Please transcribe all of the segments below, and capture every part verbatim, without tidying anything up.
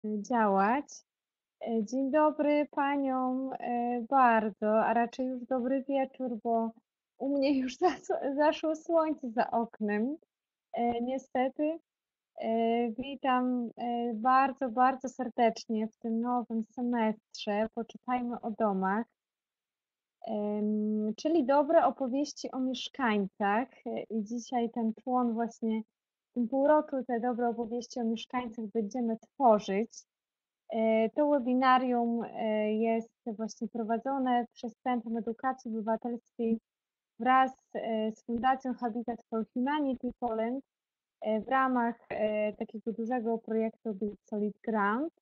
działać. E, Dzień dobry paniom e, bardzo, a raczej już dobry wieczór, bo u mnie już zas- zaszło słońce za oknem. E, Niestety, e, witam e, bardzo, bardzo serdecznie w tym nowym semestrze. Poczytajmy o domach, em, czyli dobre opowieści o mieszkańcach. E, I dzisiaj ten człon właśnie w tym półroczu te dobre opowieści o mieszkańcach będziemy tworzyć. E, To webinarium e, jest właśnie prowadzone przez Centrum Edukacji Obywatelskiej wraz e, z Fundacją Habitat for Humanity Poland e, w ramach e, takiego dużego projektu Build Solid Ground.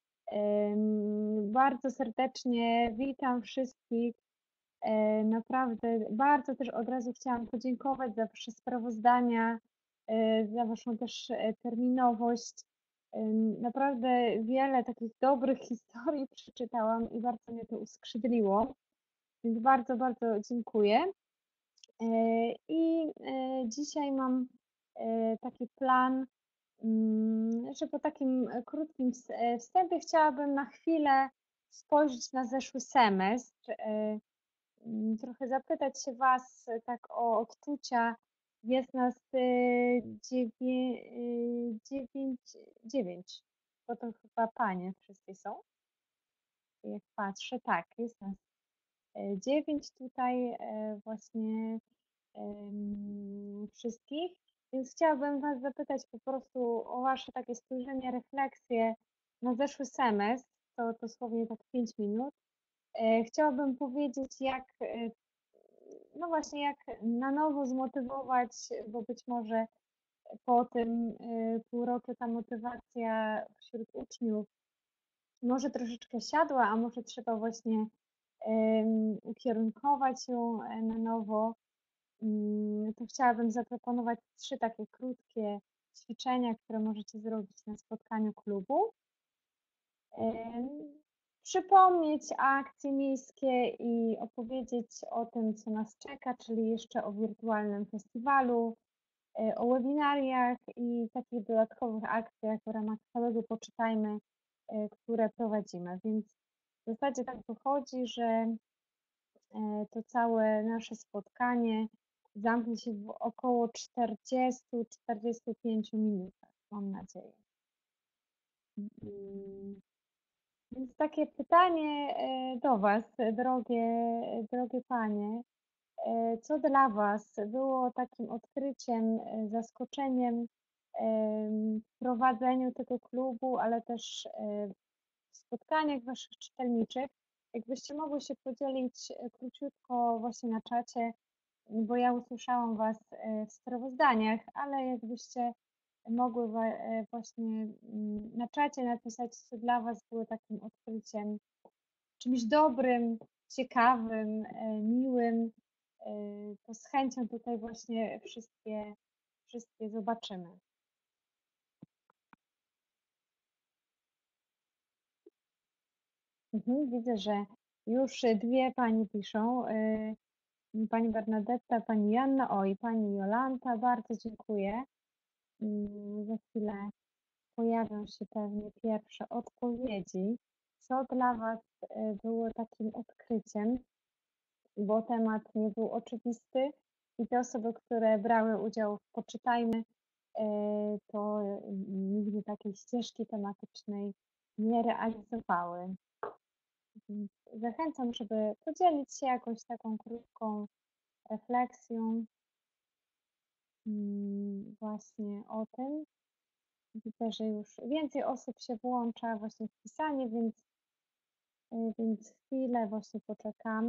Em, Bardzo serdecznie witam wszystkich. E, Naprawdę bardzo też od razu chciałam podziękować za Wasze sprawozdania, e, za Waszą też e, terminowość. Ym, Naprawdę wiele takich dobrych historii przeczytałam i bardzo mnie to uskrzydliło, więc bardzo, bardzo dziękuję. E, I e, dzisiaj mam e, taki plan, mm, że po takim e, krótkim ws- e, wstępie chciałabym na chwilę spojrzeć na zeszły semestr, e, mm, trochę zapytać się Was e, tak o odczucia. Jest nas e, dziewię, e, dziewięć, dziewięć, bo to chyba panie wszystkie są. Jak patrzę, tak, jest nas e, dziewięć tutaj e, właśnie em, wszystkich, więc chciałabym Was zapytać po prostu o Wasze takie spojrzenie, refleksje na zeszły semestr, to dosłownie tak pięć minut. E, Chciałabym powiedzieć, jak e, no właśnie, jak na nowo zmotywować, bo być może po tym y, półroczu ta motywacja wśród uczniów może troszeczkę siadła, a może trzeba właśnie em, ukierunkować ją e, na nowo. Mm, To chciałabym zaproponować trzy takie krótkie ćwiczenia, które możecie zrobić na spotkaniu klubu. Em, Przypomnieć akcje miejskie i opowiedzieć o tym, co nas czeka, czyli jeszcze o wirtualnym festiwalu, e, o webinariach i takich dodatkowych akcjach w ramach całego Poczytajmy, e, które prowadzimy. Więc w zasadzie tak wychodzi, że e, to całe nasze spotkanie zamknie się w około czterdziestu do czterdziestu pięciu minutach, mam nadzieję. Mm, Więc takie pytanie e, do Was, drogie, drogie panie. E, Co dla Was było takim odkryciem, e, zaskoczeniem em, w prowadzeniu tego klubu, ale też e, w spotkaniach Waszych czytelniczych? Jakbyście mogły się podzielić e, króciutko właśnie na czacie, bo ja usłyszałam Was e, w sprawozdaniach, ale jakbyście mogły wa- e, właśnie mm, na czacie napisać, co dla Was było takim odkryciem, czymś dobrym, ciekawym, e, miłym, e, to z chęcią tutaj właśnie wszystkie, wszystkie zobaczymy. Mhm, widzę, że już dwie pani piszą. e, Pani Bernadetta, pani Janna, oj, pani Jolanta, bardzo dziękuję. Mm, Za chwilę pojawią się pewnie pierwsze odpowiedzi. Co dla Was e, było takim odkryciem, bo temat nie był oczywisty i te osoby, które brały udział w Poczytajmy, e, to nigdy takiej ścieżki tematycznej nie realizowały. Więc zachęcam, żeby podzielić się jakąś taką krótką refleksją mm, właśnie o tym. Widzę, że już więcej osób się włącza właśnie w pisanie, więc, y, więc chwilę właśnie poczekamy.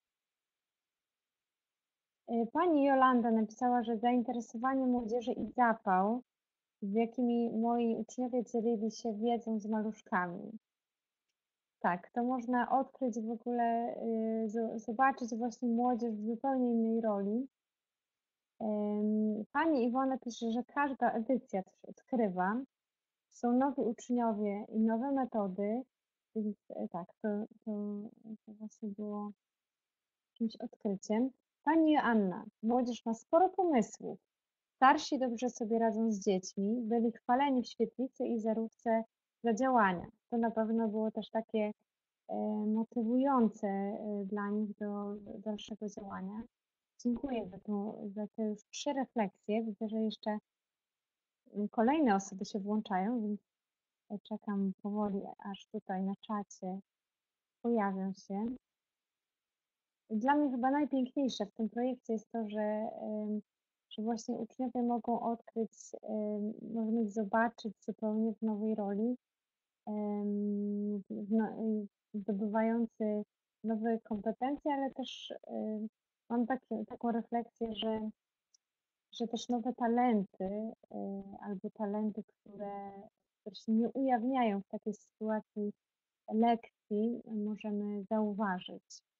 Y, Pani Jolanda napisała, że zainteresowanie młodzieży i zapał, z jakimi moi uczniowie dzielili się wiedzą z maluszkami. Tak, to można odkryć w ogóle, y, zo- zobaczyć właśnie młodzież w zupełnie innej roli. Em, Pani Iwona pisze, że każda edycja coś odkrywa. Są nowi uczniowie i nowe metody, więc e, tak, to, to, to właśnie było jakimś odkryciem. Pani Joanna, młodzież ma sporo pomysłów. Starsi dobrze sobie radzą z dziećmi, byli chwaleni w świetlicy i zerówce za działania. To na pewno było też takie e, motywujące e, dla nich do do dalszego działania. Dziękuję za tą za te już trzy refleksje. Widzę, że jeszcze, mm, kolejne osoby się włączają, więc, e, czekam powoli, aż tutaj na czacie pojawią się. Dla mnie chyba najpiękniejsze w tym projekcie jest to, że, em, że właśnie uczniowie mogą odkryć, em, możemy ich zobaczyć zupełnie w nowej roli, em, w no y, zdobywający nowe kompetencje, ale też, y, mam takie taką refleksję, że że też nowe talenty, y, albo talenty, które które się nie ujawniają w takiej sytuacji lekcji, możemy zauważyć.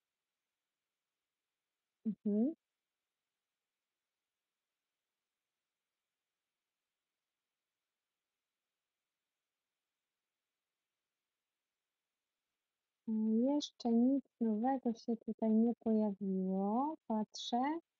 Mhm. Mm, Jeszcze nic nowego się tutaj nie pojawiło. Patrzę.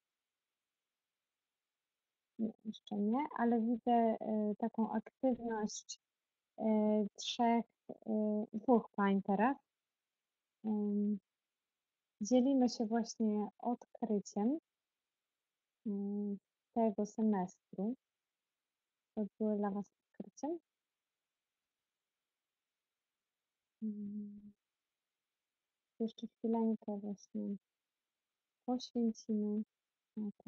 Nie, jeszcze nie, ale widzę e, taką aktywność e, trzech, e, dwóch pań teraz. Em, Dzielimy się właśnie odkryciem mm, tego semestru. To były dla Was odkryciem. Mm, Jeszcze chwileńkę właśnie poświęcimy na to.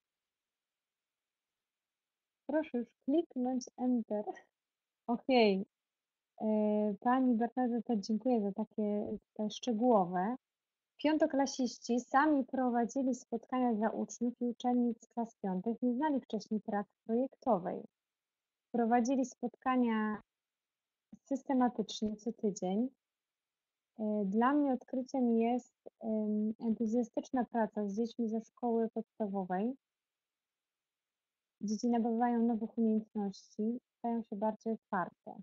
Proszę już kliknąć Enter. Okej. E, Pani Bernadetta, dziękuję za takie tutaj szczegółowe. Piątoklasiści sami prowadzili spotkania dla uczniów i uczennic klas piątych, nie znali wcześniej pracy projektowej. Prowadzili spotkania systematycznie co tydzień. E, Dla mnie odkryciem jest em, entuzjastyczna praca z dziećmi ze szkoły podstawowej. Dzieci nabywają nowych umiejętności, stają się bardziej otwarte.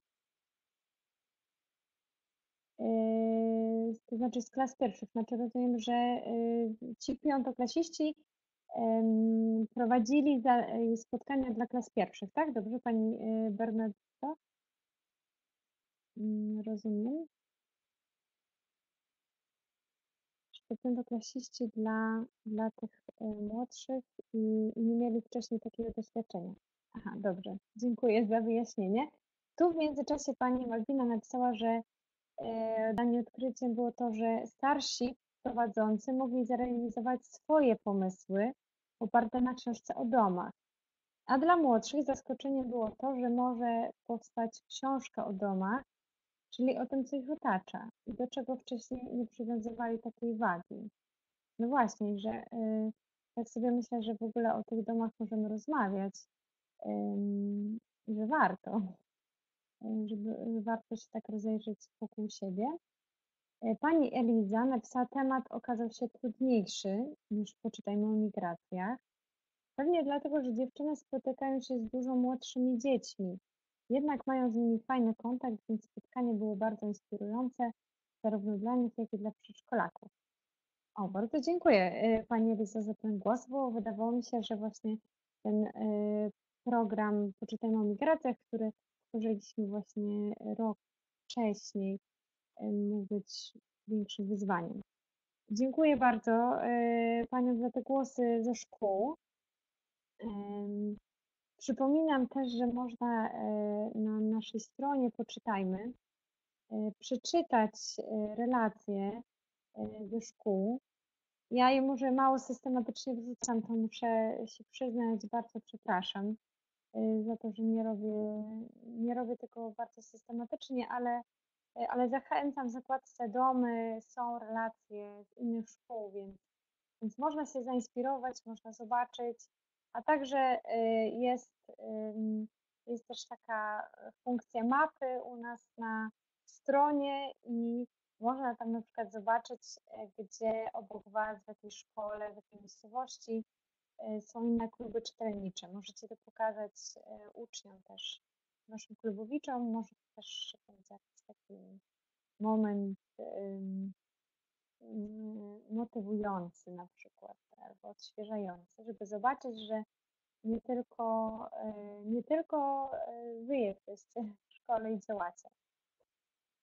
Yy, to znaczy z klas pierwszych. Znaczy rozumiem, że yy, ci piątoklasiści em, prowadzili za, yy, spotkania dla klas pierwszych, tak? Dobrze, pani yy, Bernadetta? Mm, Rozumiem. Że to piątoklasiści dla, dla tych yy, młodszych i, i nie mieli wcześniej takiego doświadczenia. Aha, dobrze. Dziękuję za wyjaśnienie. Tu w międzyczasie pani Malwina napisała, że E, dla mnie odkryciem było to, że starsi prowadzący mogli zrealizować swoje pomysły oparte na książce o domach. A dla młodszych zaskoczeniem było to, że może powstać książka o domach, czyli o tym, co ich otacza i do czego wcześniej nie przywiązywali takiej wagi. No właśnie, że y, tak sobie myślę, że w ogóle o tych domach możemy rozmawiać, ym, i że warto, y, żeby że warto się tak rozejrzeć wokół siebie. E, Pani Eliza napisała, temat okazał się trudniejszy niż poczytajmy o migracjach. Pewnie dlatego, że dziewczyny spotykają się z dużo młodszymi dziećmi. Jednak mają z nimi fajny kontakt, więc spotkanie było bardzo inspirujące, zarówno dla nich, jak i dla przedszkolaków. O, bardzo dziękuję e, Pani Elizo za ten głos, bo wydawało mi się, że właśnie ten e, program Poczytajmy o migracjach, który tworzyliśmy właśnie rok wcześniej, e, mógł być większym wyzwaniem. Dziękuję bardzo e, Paniom za te głosy ze szkół. Em, Przypominam też, że można e, na naszej stronie Poczytajmy e, przeczytać e, relacje e, ze szkół. Ja je może mało systematycznie wrzucam, to muszę się przyznać, bardzo przepraszam e, za to, że nie robię, nie robię tego bardzo systematycznie, ale, e, ale zachęcam w zakładce domy, są relacje z innych szkół, więc Więc można się zainspirować, można zobaczyć, a także y, jest, ym, jest też taka funkcja mapy u nas na stronie i można tam na przykład zobaczyć, e, gdzie obok Was w jakiej szkole, w jakiej miejscowości e, są inne kluby czytelnicze. Możecie to pokazać e, uczniom też, naszym klubowiczom, może to też będzie jakiś taki moment mm, motywujący na przykład, albo odświeżający, żeby zobaczyć, że nie tylko, e, nie tylko e, wy jesteście w szkole i działacie.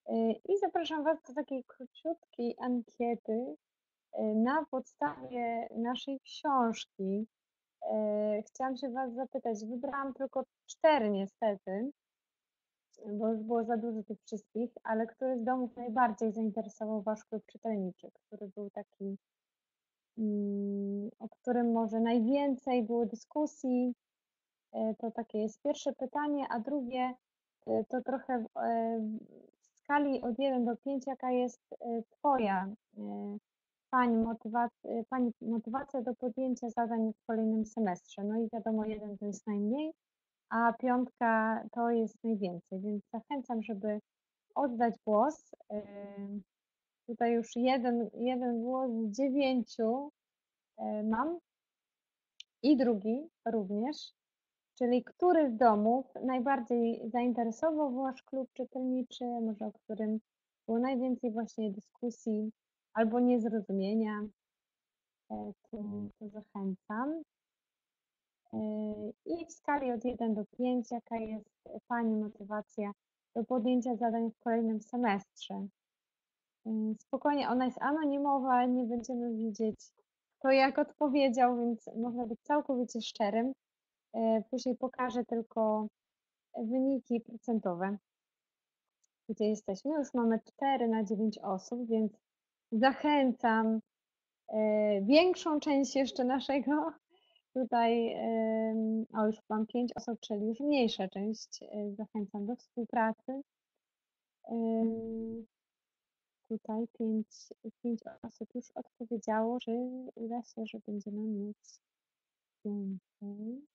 Y, I zapraszam Was do takiej króciutkiej ankiety y, na podstawie naszej książki. Y, Chciałam się Was zapytać, wybrałam tylko cztery niestety, bo już było za dużo tych wszystkich, ale który z domów najbardziej zainteresował Wasz klub czytelniczy, który był taki, mm, o którym może najwięcej było dyskusji? Y, To takie jest pierwsze pytanie, a drugie y, to trochę w e, w skali od jeden do pięciu, jaka jest y, Twoja y, Pani motywac y, Pani motywacja do podjęcia zadań w kolejnym semestrze? No i wiadomo, jeden to jest najmniej, a piątka to jest najwięcej, więc zachęcam, żeby oddać głos. Ym, Tutaj już jeden, jeden głos z dziewięciu y, mam i drugi również, czyli który z domów najbardziej zainteresował Wasz klub czytelniczy, może o którym było najwięcej właśnie dyskusji albo niezrozumienia, e, to, to zachęcam. E, I w skali od jeden do pięciu, jaka jest Pani motywacja do podjęcia zadań w kolejnym semestrze? E, Spokojnie, ona jest anonimowa, nie będziemy widzieć to, jak odpowiedział, więc można być całkowicie szczerym. E, Później pokażę tylko wyniki procentowe, gdzie jesteśmy. Już mamy cztery na dziewięć osób, więc zachęcam e, większą część jeszcze naszego tutaj, em, o już mam pięć osób, czyli już mniejsza część. e, Zachęcam do współpracy. Em, Tutaj pięć, pięć osób już odpowiedziało, że uda się, że będziemy mieć więcej.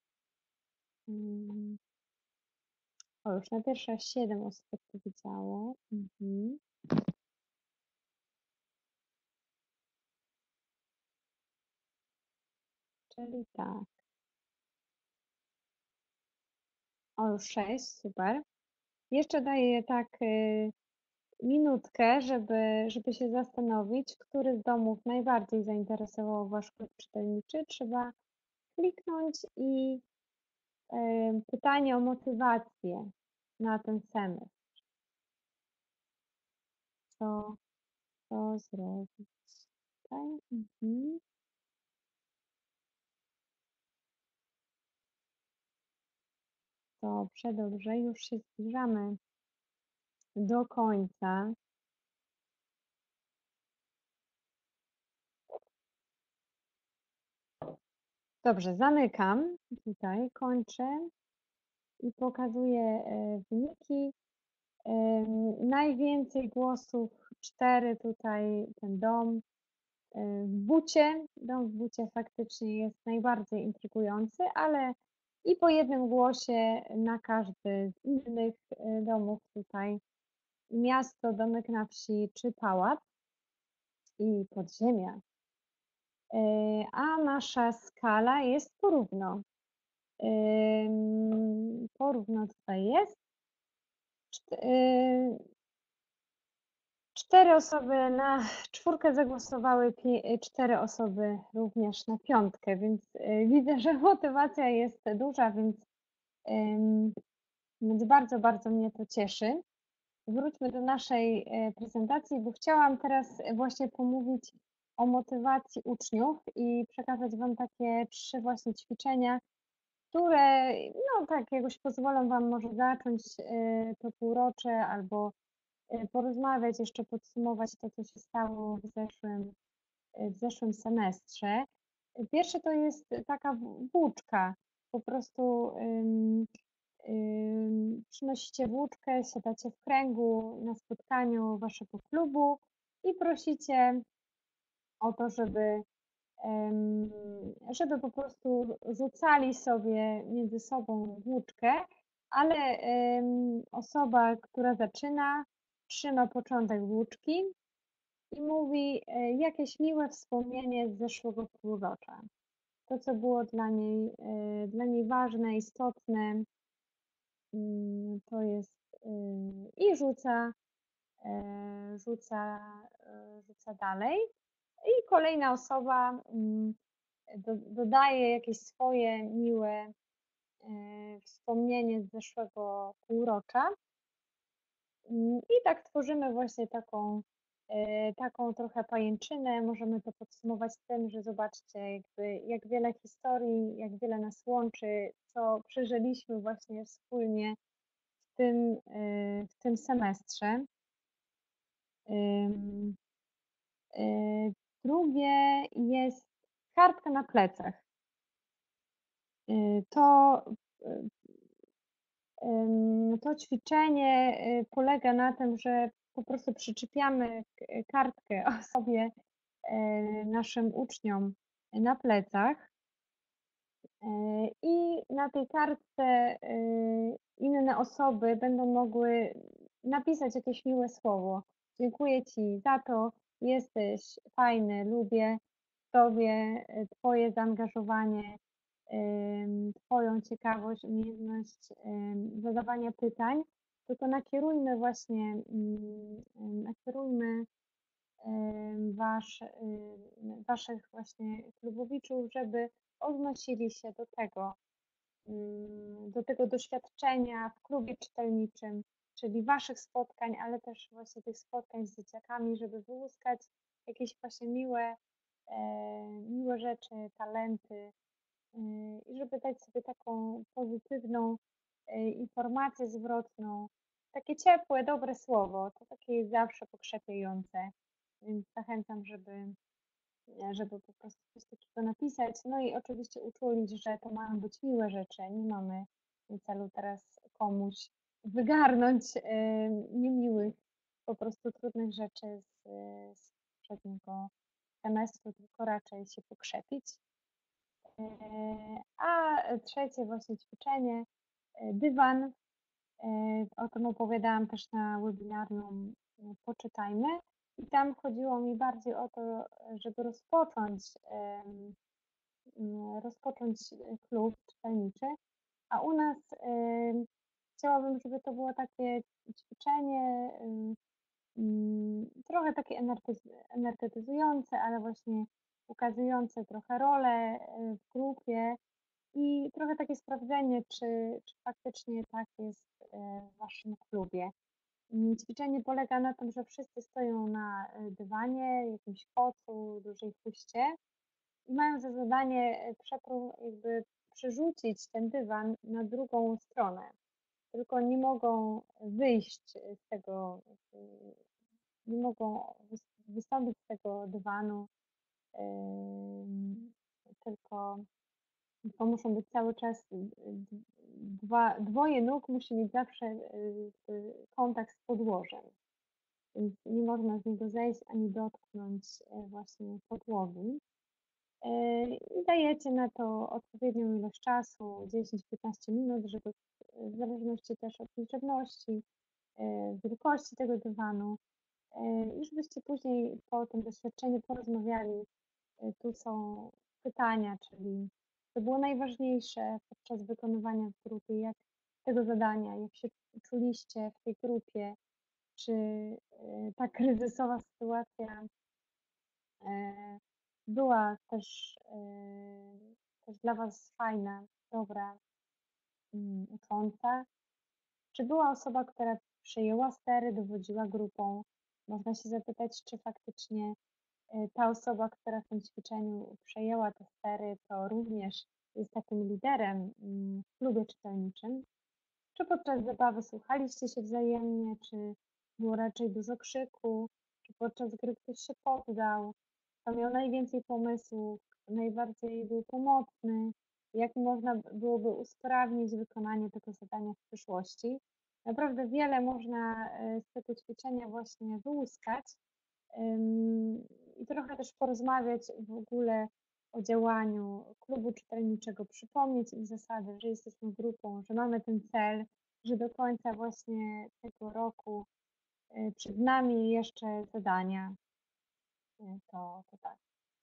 Em, O, już na pierwsze siedem osób odpowiedziało. Mhm. Czyli tak. O, już sześć, super. Jeszcze daję tak y, minutkę, żeby, żeby się zastanowić, który z domów najbardziej zainteresował Wasz klub czytelniczy. Trzeba kliknąć i y, pytanie o motywację na ten semestr. Co, co zrobić? Tutaj. Mhm. Dobrze, dobrze. Już się zbliżamy do końca. Dobrze, zamykam. Tutaj kończę i pokazuję e, wyniki. Em, Najwięcej głosów, cztery tutaj, ten dom e, w Bucie. Dom w Bucie faktycznie jest najbardziej intrygujący, ale i po jednym głosie na każdy z innych e, domów tutaj. Miasto, domek na wsi czy pałac i podziemia. E, A nasza skala jest porówno. Ym, Porówno tutaj jest. Czt- y, Cztery osoby na czwórkę zagłosowały, pie- cztery osoby również na piątkę, więc y, widzę, że motywacja jest duża, więc, ym, więc bardzo, bardzo mnie to cieszy. Wróćmy do naszej e, prezentacji, bo chciałam teraz właśnie pomówić o motywacji uczniów i przekazać Wam takie trzy właśnie ćwiczenia, które no tak jakoś pozwolą Wam może zacząć e, to półrocze albo e, porozmawiać, jeszcze podsumować to, co się stało w zeszłym, e, w zeszłym semestrze. Pierwsze to jest taka w- włóczka. Po prostu ym, ym, przynosicie włóczkę, siadacie w kręgu na spotkaniu waszego klubu i prosicie o to, żeby em, żeby po prostu rzucali sobie między sobą włóczkę, ale em, osoba, która zaczyna, trzyma początek włóczki i mówi e, jakieś miłe wspomnienie z zeszłego półrocza. To, co było dla niej, e, dla niej ważne, istotne, mm, to jest y, i rzuca, e, rzuca, e, rzuca dalej. I kolejna osoba mm, do, dodaje jakieś swoje miłe e, wspomnienie z zeszłego półrocza. Mm, I tak tworzymy właśnie taką, e, taką trochę pajęczynę. Możemy to podsumować tym, że zobaczcie, jakby jak wiele historii, jak wiele nas łączy, co przeżyliśmy właśnie wspólnie w tym, e, w tym semestrze. Ym, e, Drugie jest kartka na plecach. Y, To, y, ym, to ćwiczenie y, polega na tym, że po prostu przyczepiamy k- kartkę osobie, e, naszym uczniom na plecach e, i na tej kartce y, inne osoby będą mogły napisać jakieś miłe słowo. Dziękuję Ci za to, jesteś fajny, lubię Tobie, e, Twoje zaangażowanie, em, Twoją ciekawość, umiejętność em, zadawania pytań, tylko nakierujmy właśnie, mm, em, nakierujmy em, wasz, em, waszych właśnie klubowiczów, żeby odnosili się do tego, mm, do tego doświadczenia w klubie czytelniczym, czyli waszych spotkań, ale też właśnie tych spotkań z dzieciakami, żeby wyłuskać jakieś właśnie miłe, e, miłe rzeczy, talenty, Yy, i żeby dać sobie taką pozytywną yy, informację zwrotną, takie ciepłe, dobre słowo, to takie jest zawsze pokrzepiające, więc zachęcam, żeby, e, żeby po prostu coś takiego napisać. No i oczywiście uczulić, że to mają być miłe rzeczy, nie mamy na celu teraz komuś wygarnąć yy, niemiłych, po prostu trudnych rzeczy z, z poprzedniego semestru, tylko raczej się pokrzepić. E, A trzecie właśnie ćwiczenie, e, dywan. E, O tym opowiadałam też na webinarium e, Poczytajmy. I tam chodziło mi bardziej o to, żeby rozpocząć, em, m, rozpocząć klub czytelniczy. A u nas em, chciałabym, żeby to było takie ćwiczenie, em, mm, trochę takie energetyz- energetyzujące, ale właśnie ukazujące trochę rolę e, w grupie i trochę takie sprawdzenie, czy, czy faktycznie tak jest e, w waszym klubie. Mm, Ćwiczenie polega na tym, że wszyscy stoją na e, dywanie, jakimś kocu, dużej huście i mają za zadanie e, przeprą- jakby przerzucić ten dywan na drugą stronę. Tylko nie mogą wyjść z tego, e, nie mogą wys- wystąpić z tego dywanu, em, tylko tylko muszą być cały czas, y, d- dwa, dwoje nóg musi mieć zawsze y, y, kontakt z podłożem, więc nie można z niego zejść ani dotknąć e, właśnie podłogi. E, I dajecie na to odpowiednią ilość czasu, dziesięć do piętnastu minut, żeby e, w zależności też od liczebności, e, wielkości tego dywanu, e, i żebyście później po tym doświadczeniu porozmawiali. Y, Tu są pytania, czyli co było najważniejsze podczas wykonywania w grupie, jak tego zadania, jak się czuliście w tej grupie, czy y, ta kryzysowa sytuacja e, była też, e, też dla Was fajna, dobra, mm, ucząca, czy była osoba, która przejęła stery, dowodziła grupą. Można się zapytać, czy faktycznie e, ta osoba, która w tym ćwiczeniu przejęła te stery, to również jest takim liderem mm, w klubie czytelniczym. Czy podczas zabawy słuchaliście się wzajemnie, czy było raczej dużo krzyku, czy podczas gry ktoś się poddał, kto miał najwięcej pomysłów, kto najbardziej był pomocny, jak można byłoby usprawnić wykonanie tego zadania w przyszłości. Naprawdę wiele można e, z tego ćwiczenia właśnie wyłuskać. Ym, I trochę też porozmawiać w ogóle o działaniu klubu czytelniczego, przypomnieć im zasady, że jesteśmy grupą, że mamy ten cel, że do końca właśnie tego roku y, przed nami jeszcze zadania. Y, To, to tak.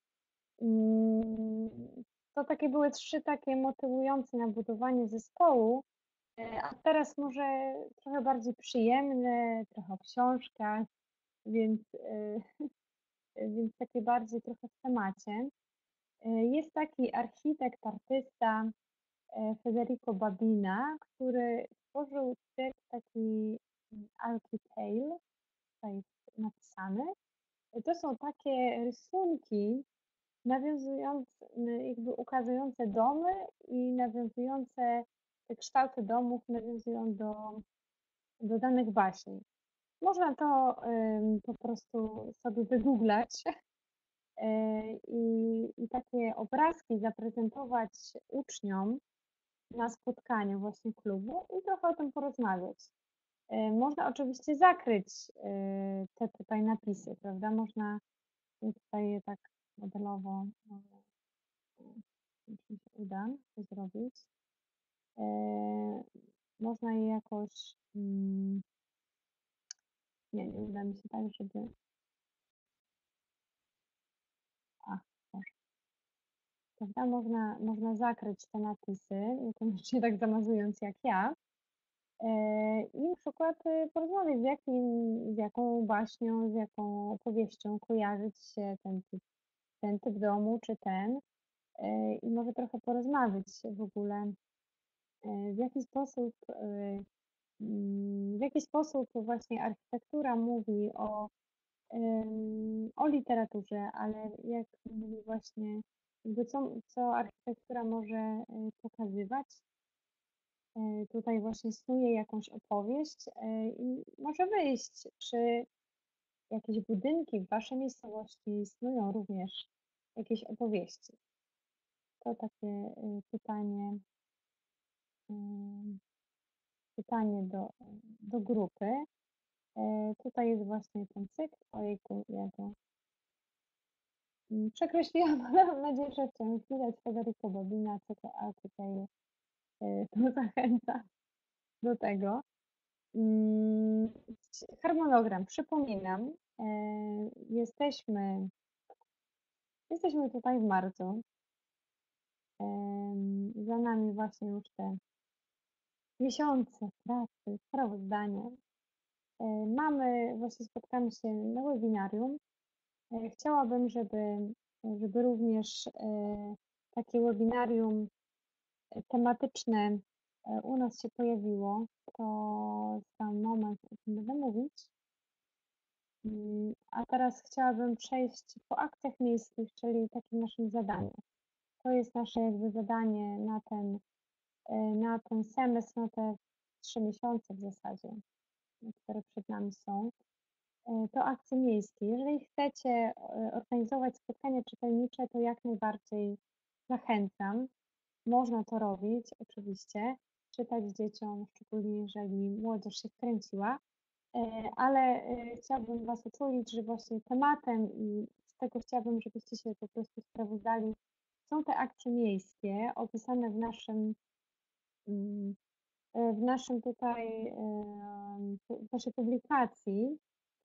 Ym, To takie były trzy takie motywujące na budowanie zespołu, y, a teraz może trochę bardziej przyjemne, trochę o książkach, więc y, więc takie bardziej trochę w temacie. E, Jest taki architekt, artysta e, Federico Babina, który stworzył cykl taki Architecture, tutaj jest napisany. To są takie rysunki nawiązujące, jakby ukazujące domy i nawiązujące te kształty domów, nawiązują do, do danych baśni. Można to ym, po prostu sobie wygooglać yy, i, i takie obrazki zaprezentować uczniom na spotkaniu właśnie klubu i trochę o tym porozmawiać. Yy, Można oczywiście zakryć yy, te tutaj napisy, prawda? Można je tutaj tak modelowo, może, yy, czy mi się uda to zrobić. Yy, Można je jakoś, mm, nie, nie uda mi się tak, żeby, a, może, prawda? Można, można zakryć te napisy, niekoniecznie tak zamazując jak ja. Yy, I na przykład yy, porozmawiać z jakim, z jaką baśnią, z jaką opowieścią kojarzy ci się ten typ, ten typ domu, czy ten. Yy, I może trochę porozmawiać w ogóle, yy, w jaki sposób, yy, mm, w jaki sposób właśnie architektura mówi o, ym, o literaturze, ale jak mówi właśnie, jakby co, co architektura może yy, pokazywać. Yy, Tutaj właśnie snuje jakąś opowieść yy, i może wyjść, czy jakieś budynki w waszej miejscowości snują również jakieś opowieści. To takie yy, pytanie, yy, pytanie do, do grupy. Yy, Tutaj jest właśnie ten cykl. Ojejku, ja to mm, przekreśliłam, ale mam nadzieję, że wciąż widać Federico Bobina, cykl Architecture. Yy, To zachęca do tego. Mm, Harmonogram, przypominam, e, jesteśmy, jesteśmy tutaj w marcu. Em, Za nami właśnie już te miesiące pracy, sprawozdania. E, Mamy, właśnie spotkamy się na webinarium. E, Chciałabym, żeby, żeby również e, takie webinarium e, tematyczne e, u nas się pojawiło. To za moment o tym będę mówić. Mm, A teraz chciałabym przejść po akcjach miejskich, czyli takim naszym zadaniem. To jest nasze jakby zadanie na ten, e, na ten semestr, na te trzy miesiące w zasadzie, które przed nami są. E, To akcje miejskie. Jeżeli chcecie e, organizować spotkania czytelnicze, to jak najbardziej zachęcam. Można to robić, oczywiście, czytać dzieciom, szczególnie jeżeli młodzież się wkręciła. E, ale e, chciałabym Was uczulić, że właśnie tematem i z tego chciałabym, żebyście się po prostu sprawozdali, są te akcje miejskie opisane w naszym, mm, e, w naszym tutaj, em, pu- w naszej publikacji.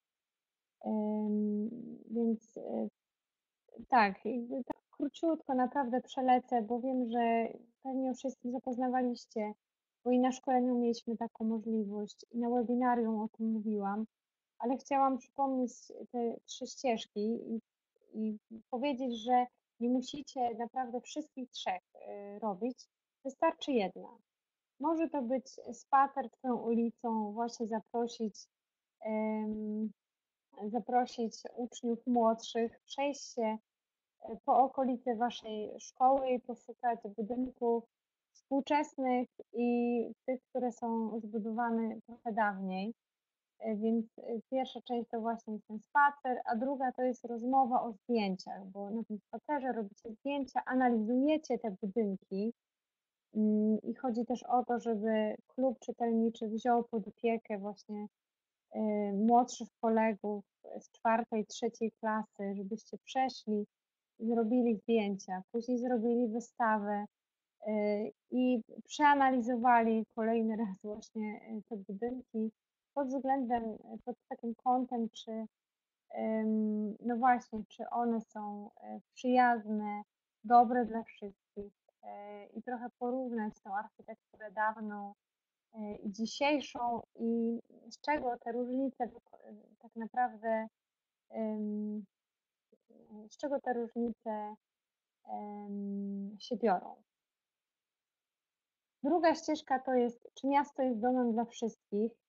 Em, Więc e, tak, jakby tak króciutko naprawdę przelecę, bo wiem, że pewnie już się z tym zapoznawaliście, bo i na szkoleniu mieliśmy taką możliwość i na webinarium o tym mówiłam, ale chciałam przypomnieć te trzy ścieżki i, i powiedzieć, że nie musicie naprawdę wszystkich trzech y, robić, wystarczy jedna. Może to być spacer Twoją ulicą, właśnie zaprosić, em, zaprosić uczniów młodszych, przejść się e, po okolicy Waszej szkoły i poszukać budynków współczesnych i tych, które są zbudowane trochę dawniej. E, Więc e, pierwsza część to właśnie jest ten spacer, a druga to jest rozmowa o zdjęciach, bo na tym spacerze robicie zdjęcia, analizujecie te budynki mm, i chodzi też o to, żeby klub czytelniczy wziął pod opiekę właśnie e, młodszych kolegów z czwartej, trzeciej klasy, żebyście przeszli, zrobili zdjęcia, później zrobili wystawę e, i przeanalizowali kolejny raz właśnie e, te budynki pod względem, e, pod takim kątem, czy em, no właśnie, czy one są e, przyjazne, dobre dla wszystkich e, i trochę porównać tą architekturę dawną e, i dzisiejszą i z czego te różnice wyko- tak naprawdę, em, z czego te różnice em, się biorą. Druga ścieżka to jest, czy miasto jest domem dla wszystkich.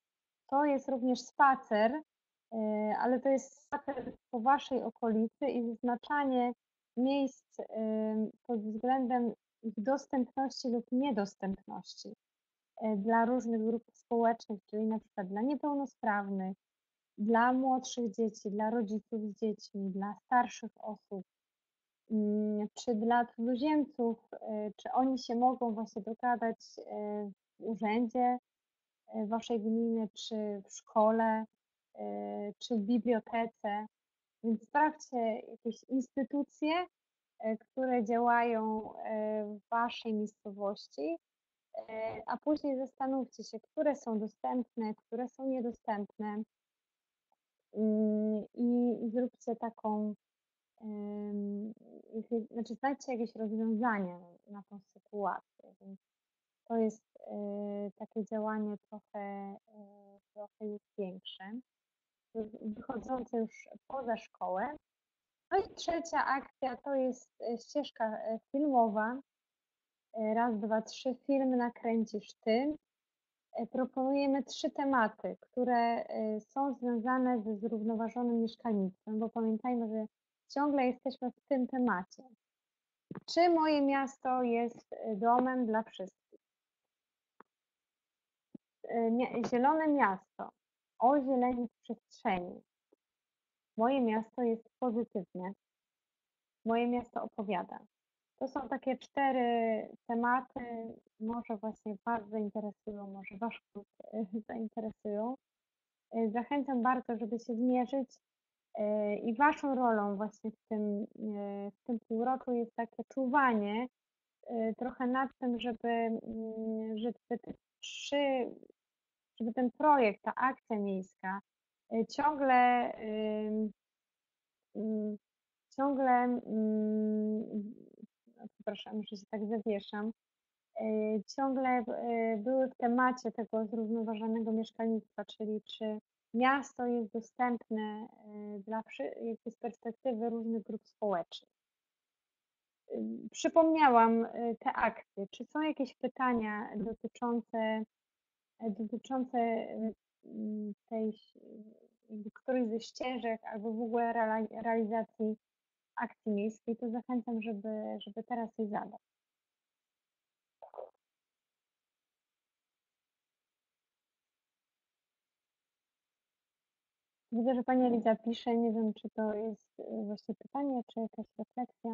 to jest również spacer, y, ale to jest spacer po Waszej okolicy i wyznaczanie miejsc y, pod względem ich dostępności lub niedostępności y, dla różnych grup społecznych, czyli na przykład dla niepełnosprawnych, dla młodszych dzieci, dla rodziców z dziećmi, dla starszych osób, mm, czy dla cudzoziemców, y, czy oni się mogą właśnie dogadać y, w urzędzie y, waszej gminy, czy w szkole, y, czy w bibliotece. Więc sprawdźcie jakieś instytucje, y, które działają y, w waszej miejscowości, y, a później zastanówcie się, które są dostępne, które są niedostępne. Mm, I zróbcie taką, ym, jeśli- znaczy znajdźcie jakieś rozwiązanie na tą sytuację. Więc to jest y, takie działanie trochę, y, trochę już większe, y, wychodzące już poza szkołę. No i trzecia akcja to jest y, ścieżka y, filmowa. Y, Raz, dwa, trzy, film nakręcisz ty. Y, Proponujemy trzy tematy, które y, są związane ze zrównoważonym mieszkalnictwem, bo pamiętajmy, że ciągle jesteśmy w tym temacie. Czy moje miasto jest y, domem dla wszystkich? Y, mia- Zielone miasto, ozielenić przestrzeni. Moje miasto jest pozytywne. Moje miasto opowiada. To są takie cztery tematy, może właśnie Was zainteresują, może Wasz klub y, zainteresują. Y, Zachęcam bardzo, żeby się zmierzyć y, i Waszą rolą właśnie w tym, y, w tym półroczu jest takie czuwanie y, trochę nad tym, żeby, mm, żeby te trzy, żeby ten projekt, ta akcja miejska y, ciągle ym, ym, ciągle, mm, no, przepraszam, że się tak zawieszam, y, ciągle y, były w temacie tego zrównoważonego mieszkalnictwa, czyli czy miasto jest dostępne y, dla wszy- jakby z perspektywy różnych grup społecznych. Y, Przypomniałam y, te akcje. Czy są jakieś pytania dotyczące, dotyczące y, mm, tej, jakby którejś ze ścieżek albo w ogóle reala- realizacji akcji miejskiej, to zachęcam, żeby, żeby teraz je zadać. Widzę, że Pani Eliza pisze, nie wiem, czy to jest y, właśnie pytanie, czy jakaś refleksja.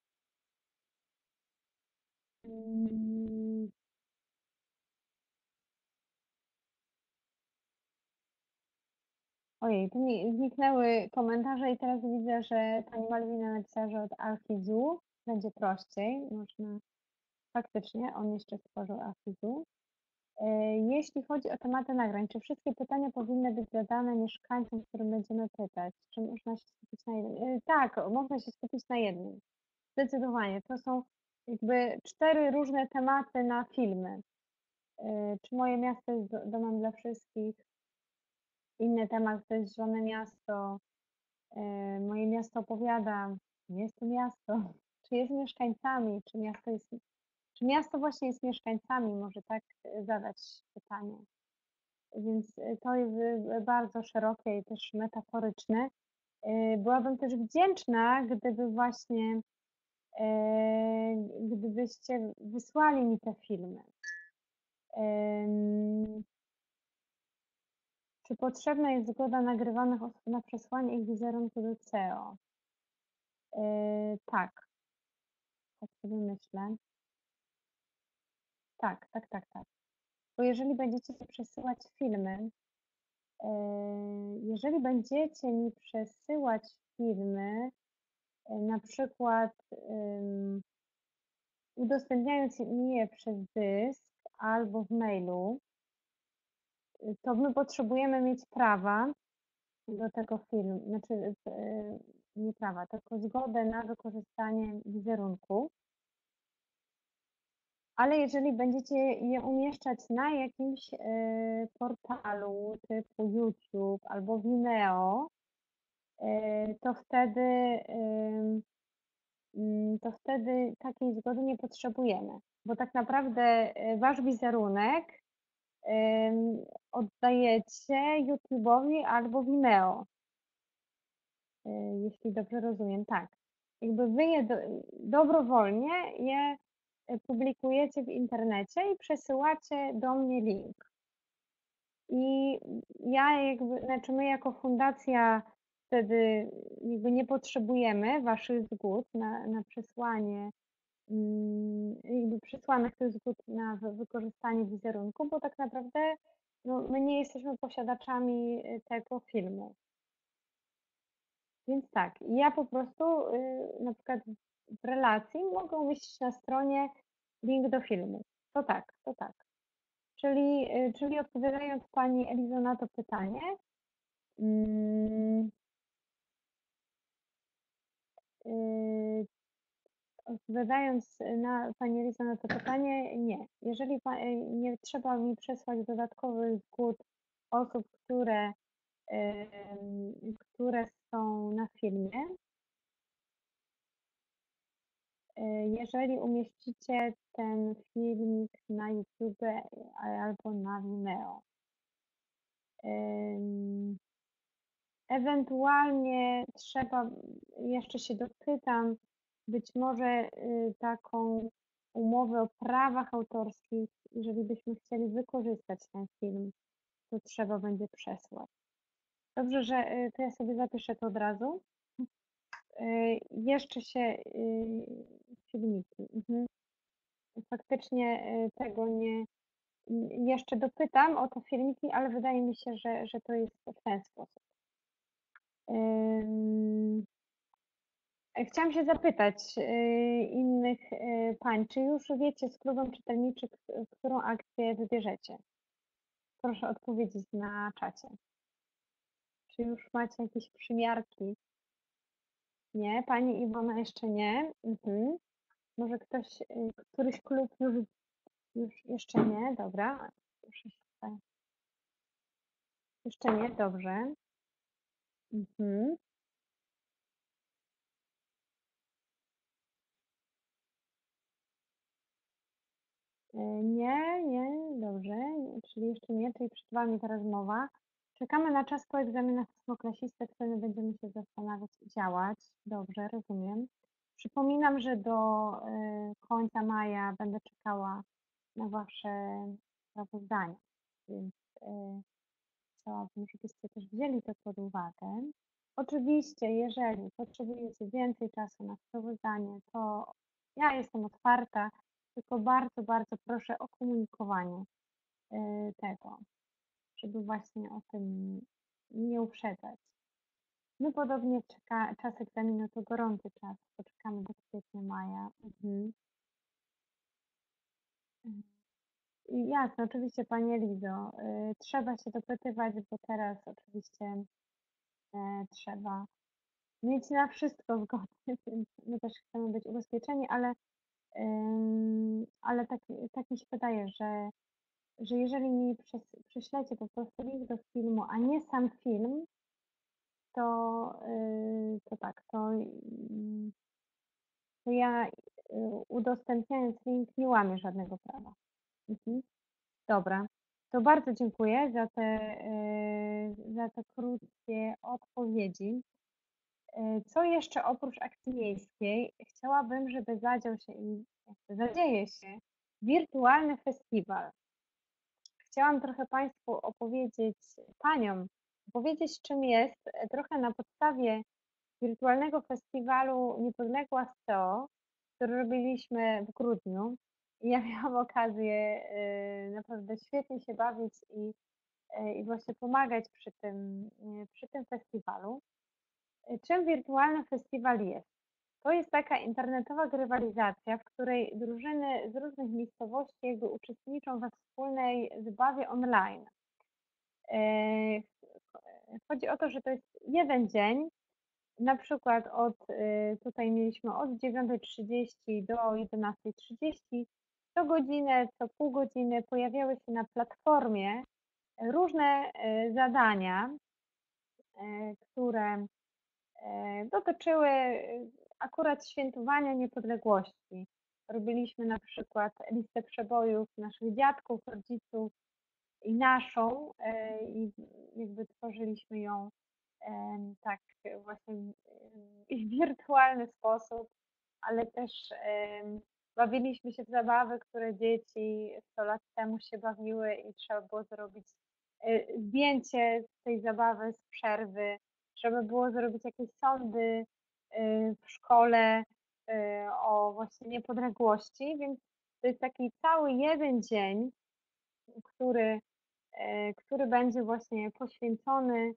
Mm, Ojej, tu mi zniknęły komentarze i teraz widzę, że Pani Malwina napisała, że od Alkizu będzie prościej. Można faktycznie, on jeszcze stworzył Alkizu. E, Jeśli chodzi o tematy nagrań, czy wszystkie pytania powinny być zadane mieszkańcom, którym będziemy pytać? Czy można się skupić na jednym? E, Tak, można się skupić na jednym. Zdecydowanie. To są jakby cztery różne tematy na filmy. E, Czy moje miasto jest do- domem dla wszystkich? Inny temat to jest Zielone Miasto. E, Moje miasto opowiada. Nie jest to miasto. Czy jest mieszkańcami? Czy miasto jest, czy miasto właśnie jest mieszkańcami? Może tak e, zadać pytanie. Więc e, to jest e, bardzo szerokie i też metaforyczne. E, Byłabym też wdzięczna, gdyby właśnie, e, gdybyście wysłali mi te filmy. Em, Czy potrzebna jest zgoda nagrywanych osób na przesłanie ich wizerunku do C E O? E, Tak, tak sobie myślę. Tak, tak, tak, tak. Bo jeżeli będziecie mi przesyłać filmy, e, jeżeli będziecie mi przesyłać filmy, e, na przykład em, udostępniając mi je przez dysk albo w mailu, y, to my potrzebujemy mieć prawa do tego filmu, znaczy y, nie prawa, tylko zgodę na wykorzystanie wizerunku. Ale jeżeli będziecie je umieszczać na jakimś y, portalu typu YouTube albo Vimeo, y, to wtedy, y, mm, to wtedy takiej zgody nie potrzebujemy, bo tak naprawdę y, wasz wizerunek em, oddajecie YouTube'owi albo Vimeo, e, jeśli dobrze rozumiem, tak. Jakby wy je do, dobrowolnie je e, publikujecie w internecie i przesyłacie do mnie link. I ja jakby, znaczy my jako fundacja wtedy jakby nie potrzebujemy waszych zgód na, na przesłanie, mm, jakby przesłanych tych zgód na wy- wykorzystanie wizerunku, bo tak naprawdę no, my nie jesteśmy posiadaczami y, tego filmu. Więc tak, ja po prostu y, na przykład w relacji mogę umieścić na stronie link do filmu. To tak, to tak. Czyli, y, czyli odpowiadając Pani Elizo na to pytanie, mm, y, odpowiadając na Pani Elizo na to pytanie, nie. Jeżeli pa, y, nie trzeba mi przesłać dodatkowych zgód osób, które, y, które są na filmie, y, jeżeli umieścicie ten filmik na YouTube albo na Vimeo. Ym, Ewentualnie trzeba, jeszcze się dopytam, być może y, taką umowę o prawach autorskich, jeżeli byśmy chcieli wykorzystać ten film, to trzeba będzie przesłać. Dobrze, że y, to ja sobie zapiszę to od razu. Y, Jeszcze się y, filmiki. Mhm. Faktycznie y, tego nie, jeszcze dopytam o te filmiki, ale wydaje mi się, że, że to jest w ten sposób. Ym, Chciałam się zapytać y, innych y, pań, czy już wiecie z klubem czytelniczym, k- którą akcję wybierzecie? Proszę odpowiedzieć na czacie. Czy już macie jakieś przymiarki? Nie, pani Iwona jeszcze nie. Mhm. Może ktoś, y, któryś klub już, już jeszcze nie, dobra. Proszę się tutaj. Jeszcze nie, dobrze. Mhm. E, Nie, nie, dobrze, czyli jeszcze nie, czyli przed Wami ta rozmowa. Czekamy na czas po egzaminach ósmoklasisty, wtedy będziemy się zastanawiać i działać. Dobrze, rozumiem. Przypominam, że do e, końca maja będę czekała na Wasze sprawozdania, więc e, chciałabym, żebyście też wzięli to pod uwagę. Oczywiście, jeżeli potrzebujecie więcej czasu na sprawozdanie, to ja jestem otwarta, tylko bardzo, bardzo proszę o komunikowanie y, tego, żeby właśnie o tym nie uprzedzać. My podobnie czeka, czas egzaminu to gorący czas, poczekamy do kwietnia, maja. Mhm. I jasne, oczywiście Pani Elizo, y, trzeba się dopytywać, bo teraz oczywiście y, trzeba mieć na wszystko zgodę, więc my też chcemy być ubezpieczeni, ale, ym, ale tak, tak mi się wydaje, że, że jeżeli mi przes, prześlecie po prostu link do filmu, a nie sam film, to, yy, to tak, to, yy, to ja yy, udostępniając link nie łamię żadnego prawa. Mhm. Dobra, to bardzo dziękuję za te, yy, za te krótkie odpowiedzi. E, Co jeszcze oprócz akcji miejskiej chciałabym, żeby zadział się i zadzieje się wirtualny festiwal. Chciałam trochę Państwu opowiedzieć, Paniom, opowiedzieć czym jest, e, trochę na podstawie wirtualnego festiwalu Niepodległa S T O, który robiliśmy w grudniu. I ja miałam okazję e, naprawdę świetnie się bawić i, e, i właśnie pomagać przy tym, e, przy tym festiwalu. E, Czym wirtualny festiwal jest? To jest taka internetowa grywalizacja, w której drużyny z różnych miejscowości jakby uczestniczą we wspólnej zabawie online. E, Chodzi o to, że to jest jeden dzień, na przykład od, e, tutaj mieliśmy od dziewiątej trzydzieści do jedenastej trzydzieści, co godzinę, co pół godziny pojawiały się na platformie różne e, zadania, e, które e, dotyczyły akurat świętowania niepodległości. Robiliśmy na przykład listę przebojów naszych dziadków, rodziców, i naszą, e, i jakby tworzyliśmy ją em, tak właśnie em, w wirtualny sposób, ale też em, bawiliśmy się w zabawy, które dzieci sto lat temu się bawiły i trzeba było zrobić e, zdjęcie z tej zabawy z przerwy, trzeba było zrobić jakieś sądy e, w szkole e, o właśnie niepodległości, więc to jest taki cały jeden dzień, który, e, który będzie właśnie poświęcony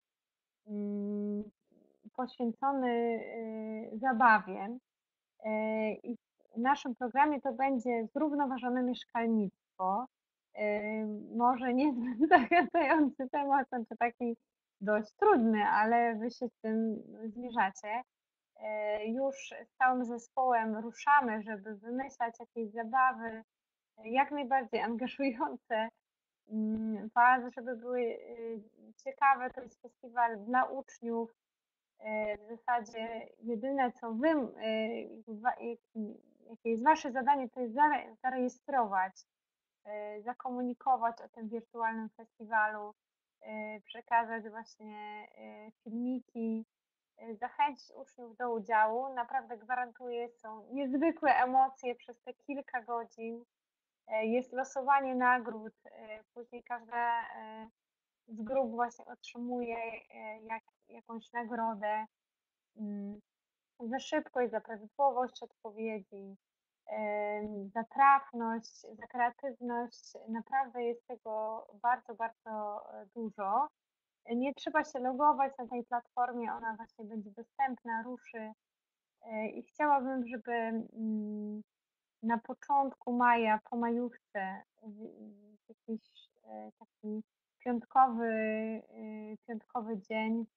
mm, poświęcony y, zabawie. Y, I w naszym programie to będzie zrównoważone mieszkalnictwo. Y, Może niezbyt zachęcający temat, znaczy taki dość trudny, ale wy się z tym zmierzacie. Y, Już z całym zespołem ruszamy, żeby wymyślać jakieś zabawy, y, jak najbardziej angażujące mm, Was, żeby były y, ciekawe. To jest festiwal dla uczniów. E, W zasadzie jedyne, co wy, e, wa- jaki- jakie jest wasze zadanie, to jest zare- zarejestrować, e, zakomunikować o tym wirtualnym festiwalu, e, przekazać właśnie e, filmiki, e, zachęcić uczniów do udziału. Naprawdę gwarantuję, są niezwykłe emocje przez te kilka godzin. E, Jest losowanie nagród, e, później każda e, z grup właśnie otrzymuje e, jak, jakąś nagrodę. Mm, za szybkość, za prawidłowość odpowiedzi, em, za trafność, za kreatywność. Naprawdę jest tego bardzo, bardzo e, dużo. Nie trzeba się logować na tej platformie, ona właśnie będzie dostępna, ruszy e, i chciałabym, żeby mm, na początku maja, po majówce, w- w jakiś e, taki piątkowy, e, piątkowy dzień,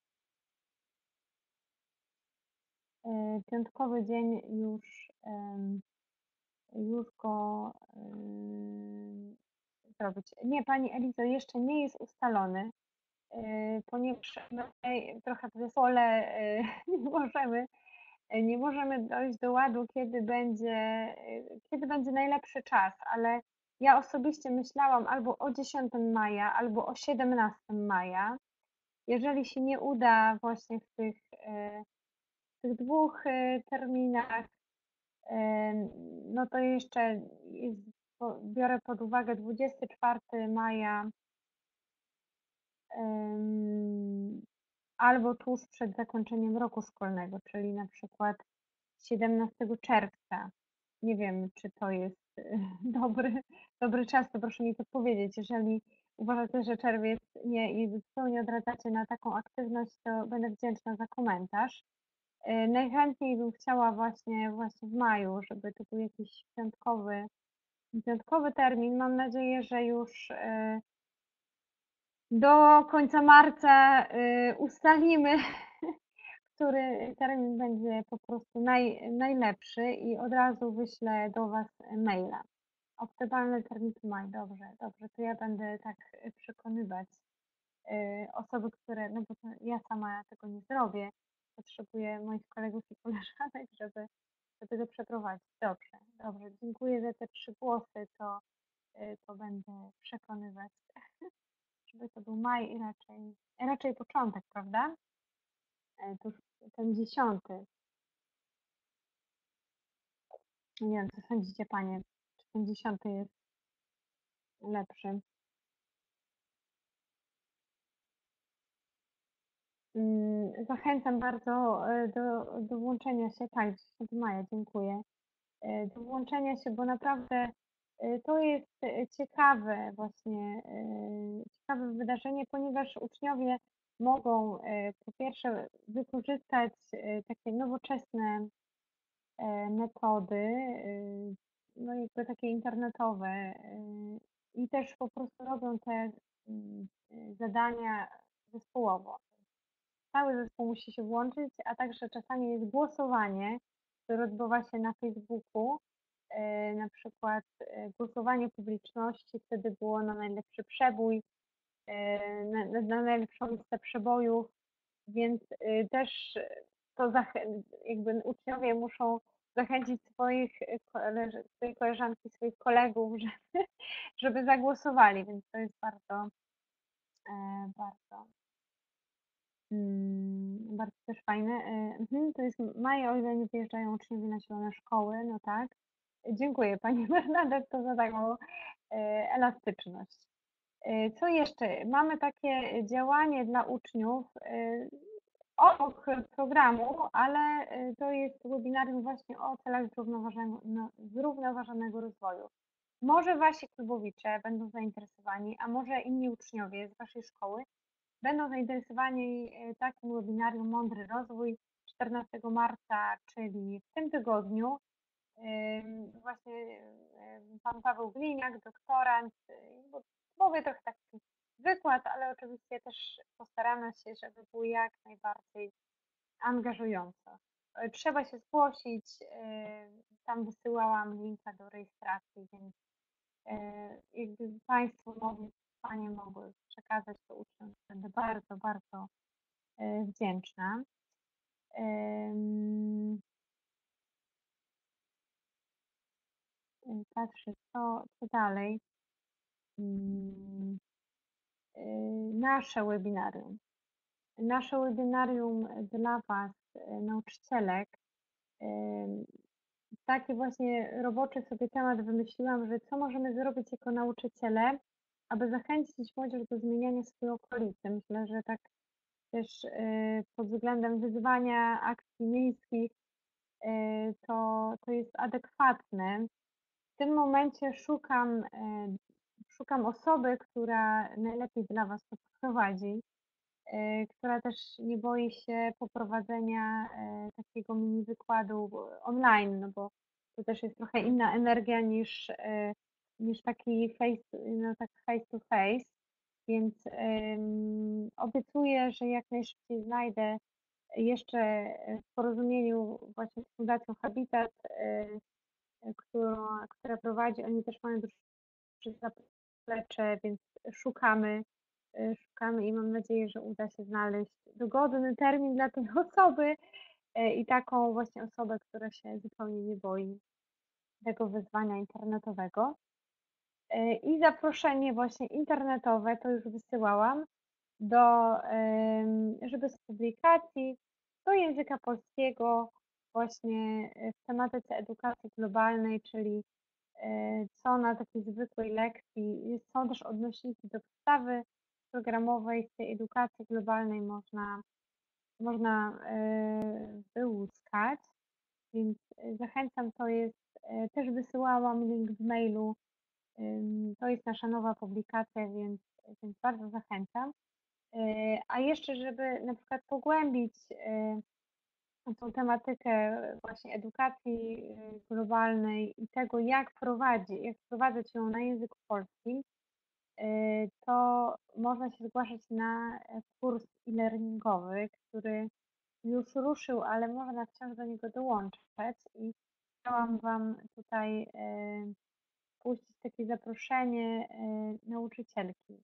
e, piątkowy dzień już em, już go ym, zrobić. Nie, Pani Elizo, jeszcze nie jest ustalony, yy, ponieważ my tutaj trochę w zespole yy, nie możemy, yy, nie możemy dojść do ładu, kiedy będzie, yy, kiedy będzie najlepszy czas, ale ja osobiście myślałam albo o dziesiątego maja, albo o siedemnastego maja. Jeżeli się nie uda właśnie w tych, yy, w tych dwóch yy, terminach, Em, no to jeszcze jest, po- biorę pod uwagę dwudziestego czwartego maja em, albo tuż przed zakończeniem roku szkolnego, czyli na przykład siedemnastego czerwca. Nie wiem, czy to jest e, dobry, dobry czas, to proszę mi podpowiedzieć. Jeżeli uważacie, że czerwiec nie i w pełni odradzacie na taką aktywność, to będę wdzięczna za komentarz. E, Najchętniej bym chciała właśnie, właśnie w maju, żeby to był jakiś piątkowy, piątkowy termin. Mam nadzieję, że już e, do końca marca e, ustalimy, który termin będzie po prostu naj, najlepszy i od razu wyślę do Was maila. Optymalny termin to maj, dobrze, dobrze, to ja będę tak przekonywać e, osoby, które, no bo to ja sama tego nie zrobię, potrzebuję moich kolegów i koleżanek, żeby, żeby to przeprowadzić. Dobrze, dobrze, dziękuję za te trzy głosy, to, y, to będę przekonywać, żeby to był maj i raczej, raczej początek, prawda? E, To już ten dziesiąty. Nie wiem, co sądzicie Panie, czy ten dziesiąty jest lepszy? Mm, Zachęcam bardzo e, do, do włączenia się, tak, dziesiątego maja, dziękuję. e, do włączenia się, bo naprawdę e, to jest e, ciekawe właśnie, e, ciekawe wydarzenie, ponieważ uczniowie mogą e, po pierwsze wykorzystać e, takie nowoczesne e, metody, e, no jakby takie internetowe e, i też po prostu robią te mm, e, zadania zespołowo. Cały zespół musi się włączyć, a także czasami jest głosowanie, które odbywa się na Facebooku. E, Na przykład e, głosowanie publiczności wtedy było na najlepszy przebój, e, na, na na najlepszą listę przebojów, więc e, też to zachę- jakby uczniowie muszą zachęcić swoich e, koleż- swoje koleżanki, swoich kolegów, żeby, żeby zagłosowali, więc to jest bardzo, e, bardzo, mm, bardzo też fajne. E, mhm, to jest maj, o ile nie wyjeżdżają uczniowie na zielone szkoły, no tak. Dziękuję Pani Bernadetto za taką e, elastyczność. E, Co jeszcze? Mamy takie działanie dla uczniów e, obok programu, ale e, to jest webinarium właśnie o celach zrównoważonego, no, zrównoważonego rozwoju. Może Wasi klubowicze będą zainteresowani, a może inni uczniowie z Waszej szkoły będą zainteresowani e, takim webinarium Mądry Rozwój czternastego marca, czyli w tym tygodniu. Ym, Właśnie ym, pan Paweł Gliniak, doktorant, y, bo mówię trochę taki wykład, ale oczywiście też postaramy się, żeby było jak najbardziej angażująco. Y, Trzeba się zgłosić, y, tam wysyłałam linka do rejestracji, więc y, jakby Państwo mogli, Panie mogły przekazać to uczniom, będę bardzo, bardzo y, wdzięczna. Ym, y, Patrzę, co, co dalej. Mm, y, Nasze webinarium. Nasze webinarium dla Was, y, nauczycielek. y, Taki właśnie roboczy sobie temat wymyśliłam, że co możemy zrobić jako nauczyciele, aby zachęcić młodzież do zmieniania swojej okolicy. Myślę, że tak też y, pod względem wyzwania akcji miejskich y, to, to jest adekwatne. W tym momencie szukam, y, szukam osoby, która najlepiej dla Was to poprowadzi, y, która też nie boi się poprowadzenia y, takiego mini wykładu online, no bo to też jest trochę inna energia niż, y, niż taki face, no tak face to face, więc ym, obiecuję, że jak najszybciej znajdę jeszcze w porozumieniu właśnie z Fundacją Habitat, y, która, która prowadzi, oni też mają duże zaplecze, więc szukamy, y, szukamy i mam nadzieję, że uda się znaleźć dogodny termin dla tej osoby y, i taką właśnie osobę, która się zupełnie nie boi tego wyzwania internetowego. Y, I zaproszenie właśnie internetowe, to już wysyłałam, do, ym, żeby z publikacji do języka polskiego właśnie y, w tematyce edukacji globalnej, czyli y, co na takiej zwykłej lekcji, jest- są też odnośniki do podstawy programowej z tej edukacji globalnej można, można y, wyłuskać, więc y, zachęcam, to jest, y, też wysyłałam link w mailu, ym, to jest nasza nowa publikacja, więc, więc bardzo zachęcam. Y, A jeszcze, żeby na przykład pogłębić y, tą tematykę właśnie edukacji y, globalnej i tego, jak prowadzi, jak wprowadzać ją na języku polskim, y, to można się zgłaszać na e, kurs e-learningowy, który już ruszył, ale można wciąż do niego dołączać i chciałam Wam tutaj y, puścić takie zaproszenie y, nauczycielki.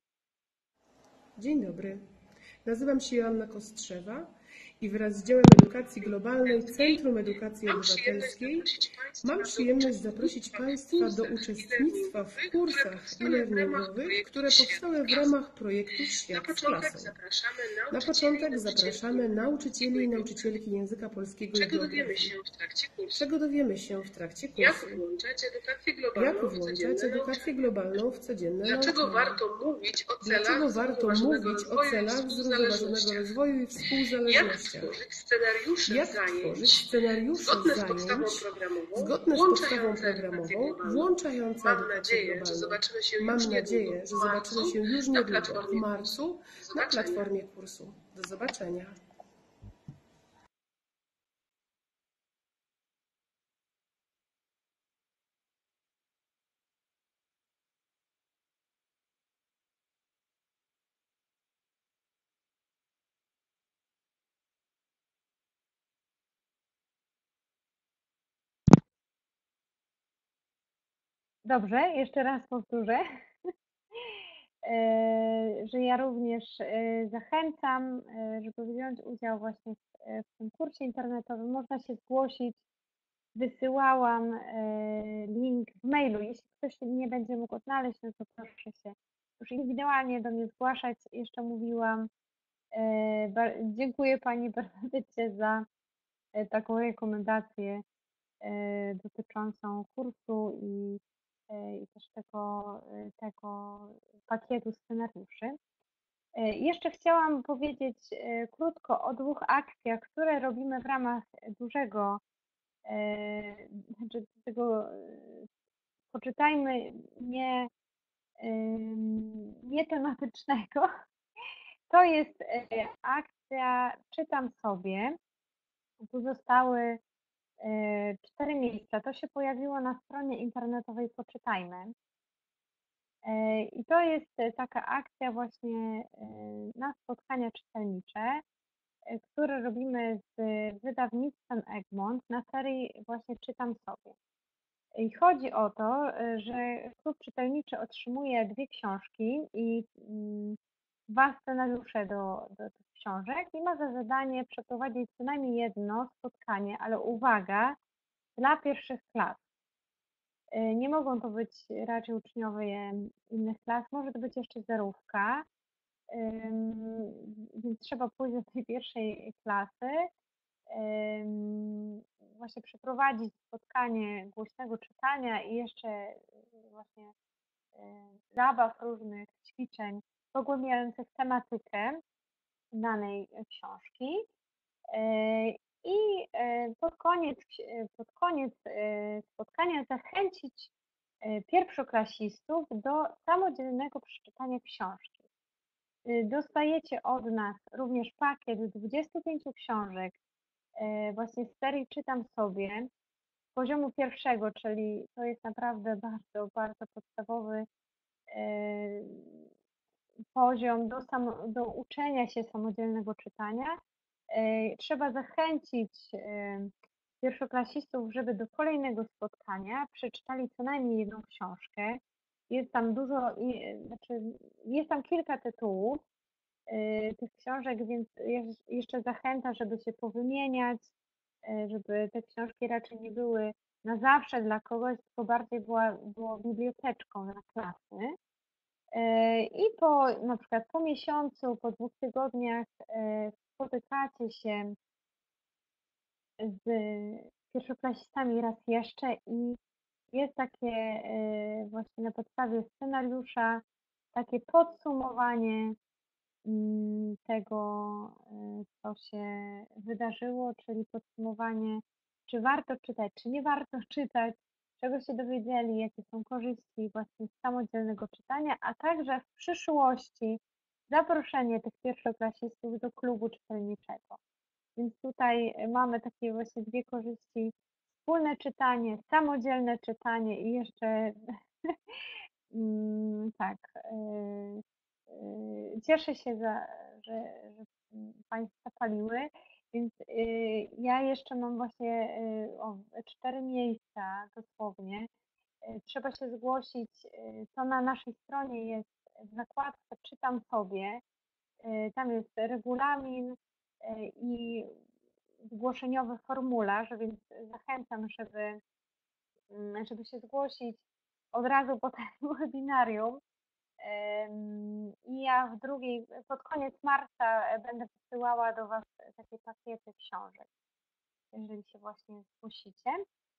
Dzień dobry, nazywam się Joanna Kostrzewa i wraz z działem edukacji globalnej Centrum Edukacji Obywatelskiej mam przyjemność zaprosić Państwa do uczestnictwa w kursach e-learningowych, które powstały w ramach projektu Świat z klasą. Na początek zapraszamy nauczycieli i nauczycielki języka polskiego i geografii. Czego dowiemy się w trakcie kursu? Jak włączać edukację globalną, Jak włączać edukację globalną w codzienne Dlaczego nauczanie? warto mówić o celach Dlaczego warto mówić o celach zrównoważonego rozwoju i Jak współzależnościach? tworzyć scenariusze Jak zajęć tworzyć scenariusze zgodne z podstawą zajęć programową, zgodne z podstawą włączające edukację programową, globalną? włączające Mam edukację nadzieję, że globalną? zobaczymy się Mam już nadzieję, niedługo że w zobaczymy marcu się już na niedługo w platformie marcu Do na zobaczenia. platformie kursu. Do zobaczenia. Dobrze, jeszcze raz powtórzę, e, że ja również e, zachęcam, e, żeby wziąć udział właśnie w, e, w tym kursie internetowym. Można się zgłosić wysyłałam e, link w mailu. Jeśli ktoś nie będzie mógł odnaleźć, no to proszę się już indywidualnie do mnie zgłaszać. Jeszcze mówiłam, e, ba- dziękuję Pani Bernadette za e, taką rekomendację e, dotyczącą kursu i, e, i też tego, e, tego pakietu scenariuszy. E, Jeszcze chciałam powiedzieć e, krótko o dwóch akcjach, które robimy w ramach dużego, e, znaczy tego e, poczytajmy nie, em, nie tematycznego. To jest e, akcja Czytam sobie. Tu zostały e, cztery miejsca. To się pojawiło na stronie internetowej Poczytajmy. E, I to jest e, taka akcja właśnie e, na spotkania czytelnicze, e, które robimy z wydawnictwem Egmont na serii właśnie Czytam sobie. I chodzi o to, e, że klub czytelniczy otrzymuje dwie książki i mm, dwa scenariusze do, do tych książek i ma za zadanie przeprowadzić co najmniej jedno spotkanie, ale uwaga, dla pierwszych klas. E, Nie mogą to być raczej uczniowie innych klas, może to być jeszcze zerówka, ym, więc trzeba pójść do tej pierwszej klasy, ym, właśnie przeprowadzić spotkanie głośnego czytania i jeszcze y, właśnie y, zabaw, różnych ćwiczeń pogłębiających tematykę danej książki. Y, I y, pod koniec, ksi- pod koniec y, spotkania zachęcić y, pierwszoklasistów do samodzielnego przeczytania książki. Y, Dostajecie od nas również pakiet dwudziestu pięciu książek y, właśnie z serii Czytam sobie z poziomu pierwszego, czyli to jest naprawdę bardzo, bardzo podstawowy y, poziom do, sam, do uczenia się samodzielnego czytania. Y, Trzeba zachęcić y, pierwszoklasistów, żeby do kolejnego spotkania przeczytali co najmniej jedną książkę. Jest tam dużo, i- znaczy jest tam kilka tytułów y, tych książek, więc jeż- jeszcze zachęta, żeby się powymieniać, y, żeby te książki raczej nie były na zawsze dla kogoś, tylko bardziej była, było biblioteczką na klasy. Y, I po na przykład po miesiącu, po dwóch tygodniach y, spotykacie się z pierwszoklasistami raz jeszcze i jest takie y, właśnie na podstawie scenariusza takie podsumowanie mm, tego, y, co się wydarzyło, czyli podsumowanie, czy warto czytać, czy nie warto czytać, czego się dowiedzieli, jakie są korzyści właśnie z samodzielnego czytania, a także w przyszłości zaproszenie tych pierwszoklasistów do klubu czytelniczego. Więc tutaj y, mamy takie właśnie dwie korzyści: wspólne czytanie, samodzielne czytanie i jeszcze mm, tak. y, y, Cieszę się, za, że, że Państwa paliły, więc y, ja jeszcze mam właśnie y, o, cztery miejsca dosłownie. Y, Trzeba się zgłosić. y, To na naszej stronie jest w zakładce Czytam sobie. y, Tam jest regulamin y, i zgłoszeniowy formularz, więc zachęcam, żeby, mm, żeby się zgłosić od razu po tym webinarium. Em, I ja w drugiej, pod koniec marca e, będę wysyłała do Was takie pakiety książek, jeżeli się właśnie zgłosicie.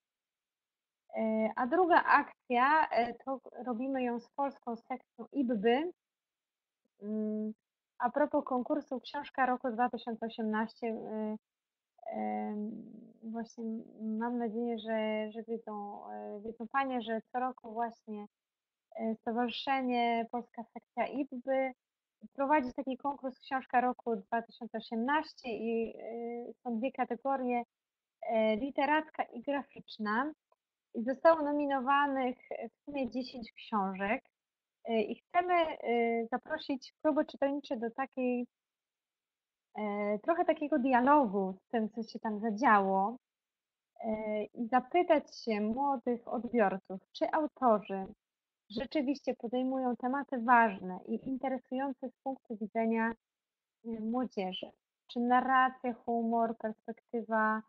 E, A druga akcja, e, to robimy ją z polską sekcją I B B Y. Mm, A propos konkursu Książka Roku dwa tysiące osiemnaście, e, em, właśnie mam nadzieję, że, że wiedzą, e, wiedzą Panie, że co roku właśnie e, Stowarzyszenie Polska Sekcja I B B Y prowadzi taki konkurs Książka Roku dwa tysiące osiemnaście i y, są dwie kategorie, e, literacka i graficzna. I zostało nominowanych w sumie dziesięć książek e, i chcemy e, zaprosić kluby czytelnicze do takiej, e, trochę takiego dialogu z tym, co się tam zadziało e, i zapytać się młodych odbiorców, czy autorzy rzeczywiście podejmują tematy ważne i interesujące z punktu widzenia y, młodzieży. Czy narracja, humor, perspektywa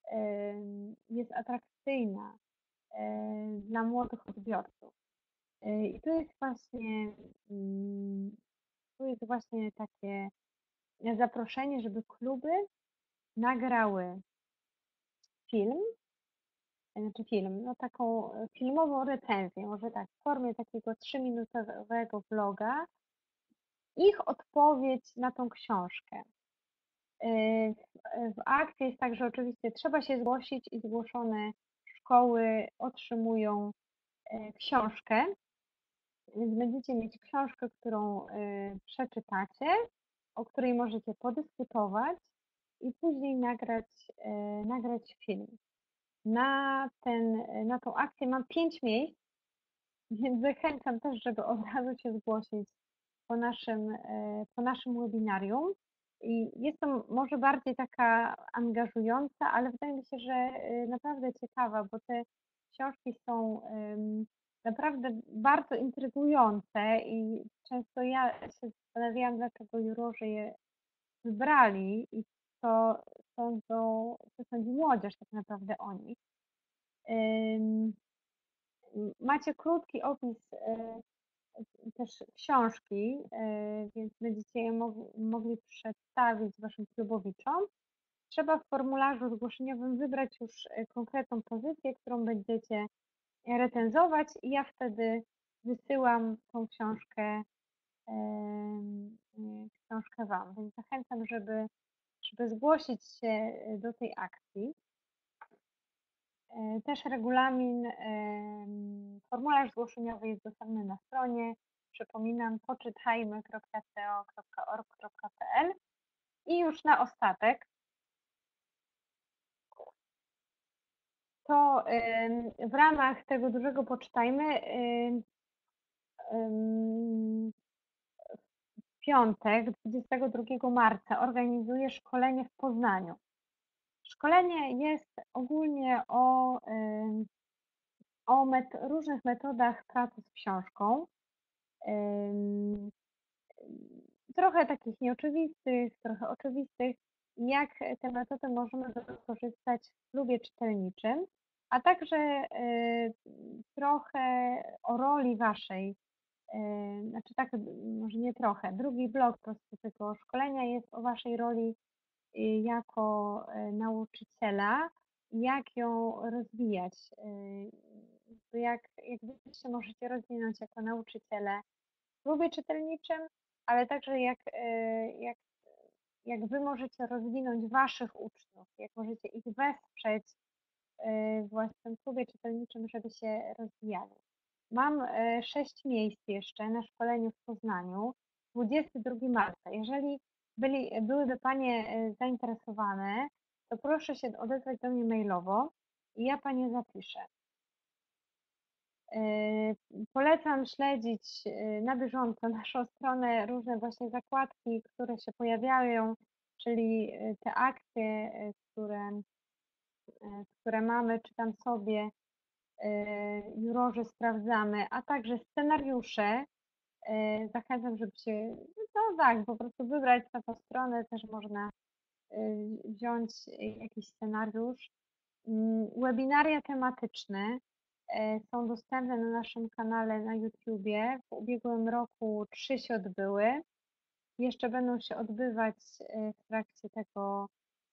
em, jest atrakcyjna e, dla młodych odbiorców. E, I tu jest właśnie, mm, tu jest właśnie takie zaproszenie, żeby kluby nagrały film, znaczy film, no taką e, filmową recenzję, może tak, w formie takiego trzyminutowego vloga, ich odpowiedź na tą książkę. E, W, w akcji jest tak, że oczywiście trzeba się zgłosić i zgłoszone szkoły otrzymują e, książkę, więc będziecie mieć książkę, którą e, przeczytacie, o której możecie podyskutować i później nagrać, e, nagrać film. Na, ten, na tą akcję mam pięć miejsc, więc zachęcam też, żeby od razu się zgłosić po naszym, e, po naszym webinarium. I jest to może bardziej taka angażująca, ale wydaje mi się, że e, naprawdę ciekawa, bo te książki są em, naprawdę bardzo intrygujące i często ja się zastanawiałam, dlaczego jurorzy je wybrali i co sądzą, co sądzi młodzież tak naprawdę o nich. Ym, Macie krótki opis e, też książki, e, więc będziecie je mog- mogli przedstawić waszym klubowiczom. Trzeba w formularzu zgłoszeniowym wybrać już e, konkretną pozycję, którą będziecie recenzować i ja wtedy wysyłam tą książkę, em, e, książkę wam. Więc zachęcam, żeby, żeby zgłosić się e, do tej akcji. E, Też regulamin, em, formularz zgłoszeniowy jest dostępny na stronie. Przypominam, poczytajmy kropka c o kropka org kropka p l. I już na ostatek, to em, w ramach tego dużego poczytajmy, em, em, w piątek, dwudziestego drugiego marca, organizuję szkolenie w Poznaniu. Szkolenie jest ogólnie o, em, o met różnych metodach pracy z książką. Em, Trochę takich nieoczywistych, trochę oczywistych, jak te metody możemy wykorzystać w klubie czytelniczym, a także e, trochę o roli waszej, e, znaczy tak, może nie trochę, drugi blok po prostu tego szkolenia jest o waszej roli e, jako e, nauczyciela, jak ją rozwijać, e, jak, jak wy się możecie rozwinąć jako nauczyciele w klubie czytelniczym, ale także jak, e, jak, jak wy możecie rozwinąć waszych uczniów, jak możecie ich wesprzeć e, właśnie w tym klubie czytelniczym, żeby się rozwijali. Mam e, sześć miejsc jeszcze na szkoleniu w Poznaniu, dwudziestego drugiego marca. Jeżeli byli, byłyby Panie e, zainteresowane, to proszę się odezwać do mnie mailowo i ja Panie zapiszę. Polecam śledzić na bieżąco naszą stronę, różne właśnie zakładki, które się pojawiają, czyli te akcje, które, które mamy, czytam sobie, jurorzy sprawdzamy, a także scenariusze. Zachęcam, żeby się, no tak, po prostu wybrać taką stronę, też można wziąć jakiś scenariusz. Webinaria tematyczne są dostępne na naszym kanale na YouTubie. W ubiegłym roku trzy się odbyły. Jeszcze będą się odbywać w trakcie tego,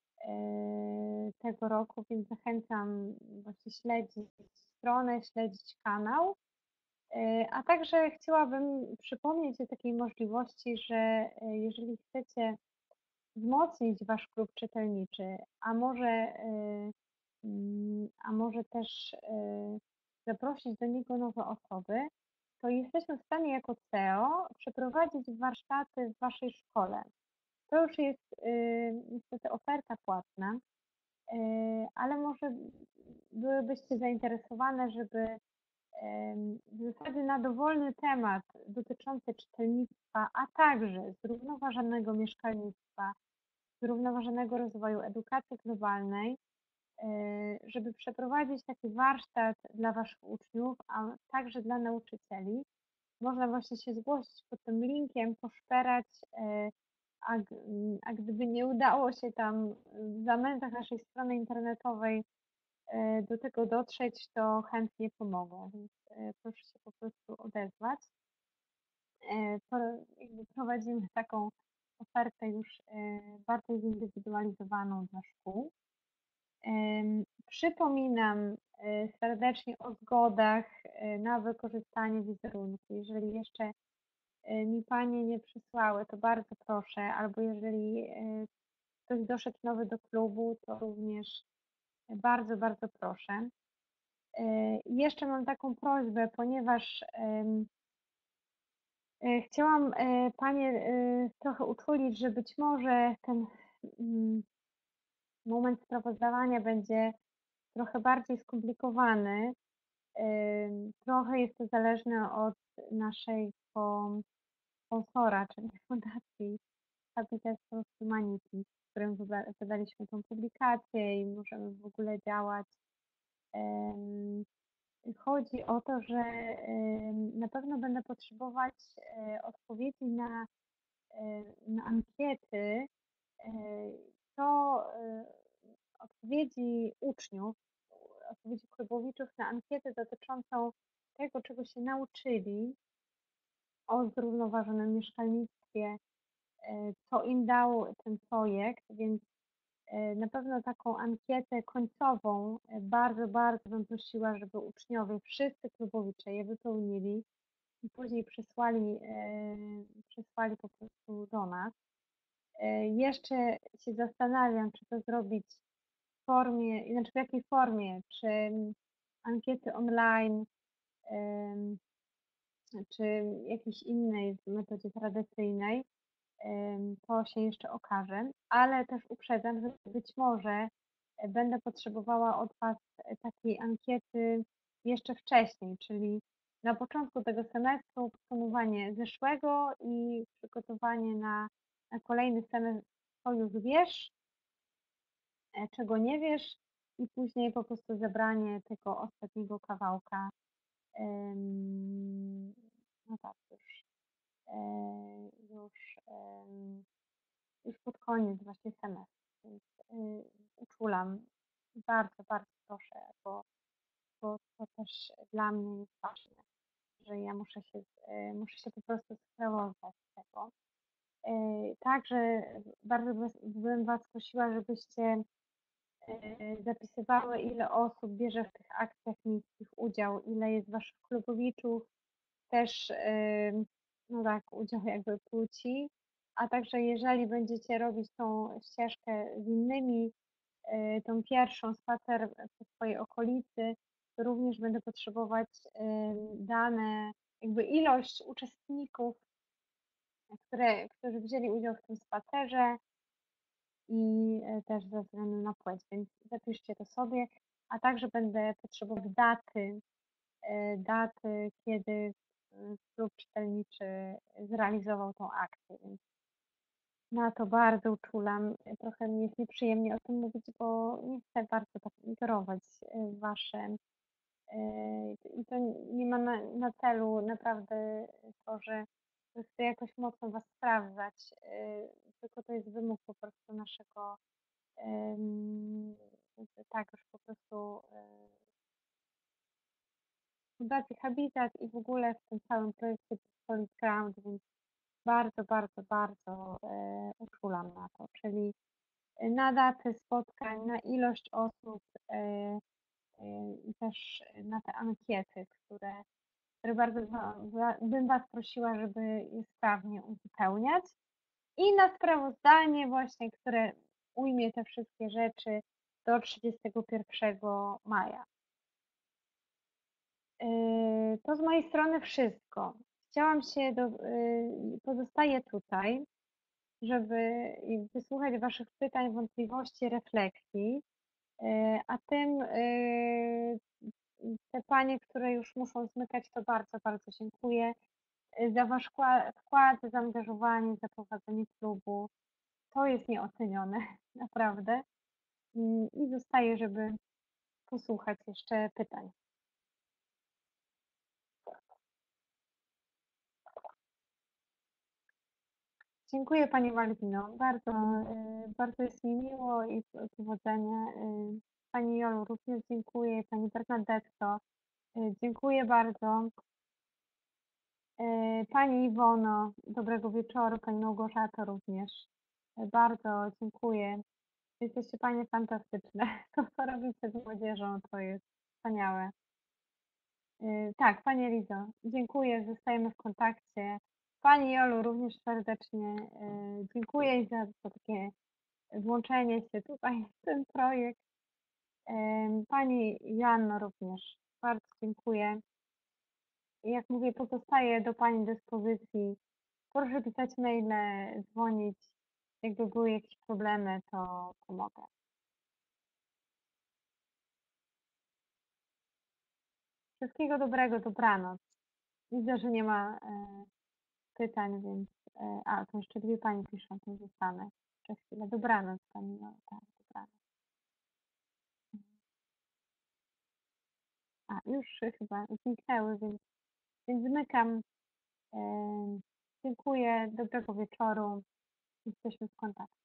tego roku, więc zachęcam właśnie śledzić stronę, śledzić kanał. A także chciałabym przypomnieć o takiej możliwości, że jeżeli chcecie wzmocnić Wasz klub czytelniczy, a może, a może też zaprosić do niego nowe osoby, to jesteśmy w stanie jako C E O przeprowadzić warsztaty w Waszej szkole. To już jest niestety oferta płatna, ale może byłybyście zainteresowane, żeby w zasadzie na dowolny temat dotyczący czytelnictwa, a także zrównoważonego mieszkalnictwa, zrównoważonego rozwoju edukacji globalnej, żeby przeprowadzić taki warsztat dla Waszych uczniów, a także dla nauczycieli. Można właśnie się zgłosić pod tym linkiem, poszperać, a, g- mm, a gdyby nie udało się tam w zamętach naszej strony internetowej e, do tego dotrzeć, to chętnie pomogę, więc e, proszę się po prostu odezwać. E, pro- jakby prowadzimy taką ofertę już e, bardziej zindywidualizowaną dla szkół. Em, Przypominam e, serdecznie o zgodach e, na wykorzystanie wizerunku. Jeżeli jeszcze e, mi Panie nie przysłały, to bardzo proszę, albo jeżeli e, ktoś doszedł nowy do klubu, to również bardzo, bardzo proszę. E, I jeszcze mam taką prośbę, ponieważ em, e, chciałam e, Panie e, trochę uczulić, że być może ten mm, moment sprawozdawania będzie trochę bardziej skomplikowany. Ym, Trochę jest to zależne od naszego sponsora, czyli Fundacji Habitat for Humanity, z którym wyba- wydaliśmy tą publikację i możemy w ogóle działać. Ym, Chodzi o to, że ym, na pewno będę potrzebować e, odpowiedzi na, e, na ankiety, e, to e, odpowiedzi uczniów, odpowiedzi klubowiczów na ankietę dotyczącą tego, czego się nauczyli o zrównoważonym mieszkalnictwie, e, co im dał ten projekt, więc e, na pewno taką ankietę końcową e, bardzo, bardzo bym prosiła, żeby uczniowie, wszyscy klubowicze je wypełnili i później przesłali, e, przesłali po prostu do nas. E, Jeszcze się zastanawiam, czy to zrobić w formie, znaczy w jakiej formie, czy ankiety online, em, czy jakiejś innej metodzie tradycyjnej, em, to się jeszcze okaże, ale też uprzedzam, że być może e, będę potrzebowała od Was e, takiej ankiety jeszcze wcześniej, czyli na początku tego semestru podsumowanie zeszłego i przygotowanie na, na kolejny semestr, co już wiesz, e, czego nie wiesz, i później po prostu zebranie tego ostatniego kawałka. Em, No tak, już, e, już, em, już pod koniec właśnie semestru, więc y, uczulam. Bardzo, bardzo proszę, bo, bo to też dla mnie jest ważne, że ja muszę się, e, muszę się po prostu sprawozdać z tego. E, Także bardzo bym bym Was prosiła, żebyście e, zapisywały, ile osób bierze w tych akcjach miejskich udział, ile jest Waszych klubowiczów, też ym, no tak, udział jakby płci, a także jeżeli będziecie robić tą ścieżkę z innymi, y, tą pierwszą spacer po swojej okolicy, to również będę potrzebować ym, dane, jakby ilość uczestników, które, którzy wzięli udział w tym spacerze i y, też ze względu na płeć, więc zapiszcie to sobie, a także będę potrzebować daty, e, daty, kiedy e, klub czytelniczy zrealizował tą akcję, więc na to bardzo uczulam. Trochę mi jest nieprzyjemnie o tym mówić, bo nie chcę bardzo tak ingerować w Wasze e, i to nie ma na, na celu naprawdę to, że że chcę jakoś mocno Was sprawdzać, e, tylko to jest wymóg po prostu naszego, em, tak już po prostu e, Fundacji Habitat i w ogóle w tym całym projekcie Solid Ground, więc bardzo, bardzo, bardzo e, uczulam na to, czyli na daty spotkań, na ilość osób e, e, i też na te ankiety, które, które bardzo wa- wa- bym Was prosiła, żeby je sprawnie uzupełniać i na sprawozdanie właśnie, które ujmie te wszystkie rzeczy do trzydziestego pierwszego maja. Yy, To z mojej strony wszystko. Chciałam się do, yy, pozostaję tutaj, żeby wysłuchać Waszych pytań, wątpliwości, refleksji, yy, a tym yy, te panie, które już muszą zmykać, to bardzo, bardzo dziękuję yy, za Wasz wkła- wkład, zaangażowanie, za prowadzenie klubu. To jest nieocenione, naprawdę. Yy, I zostaję, żeby posłuchać jeszcze pytań. Dziękuję Pani Malwino. Bardzo, y, bardzo jest mi miło i p- powodzenia. Y, Pani Jolu również dziękuję. Pani Bernadetto, y, dziękuję bardzo. Y, Pani Iwono, dobrego wieczoru. Pani Małgorzato również. Y, Bardzo dziękuję. Jesteście Panie fantastyczne. To, co robicie z młodzieżą, to jest wspaniałe. Y, Tak, Pani Elizo, dziękuję, zostajemy w kontakcie. Pani Jolu również serdecznie y, dziękuję i za, za takie włączenie się tutaj w ten projekt. Em, Pani Joanno również bardzo dziękuję. I jak mówię, pozostaję do Pani dyspozycji. Proszę pisać maile, dzwonić. Jakby były jakieś problemy, to pomogę. Wszystkiego dobrego, dobranoc. Widzę, że nie ma e, pytań, więc... E, a, to jeszcze dwie Pani piszą, to zostanę. Jeszcze chwilę. Dobranoc Pani Joanno. Tak, dobranoc. A, już chyba zniknęły, więc, więc zmykam. Em, Dziękuję, dobrego wieczoru. Jesteśmy w kontakcie.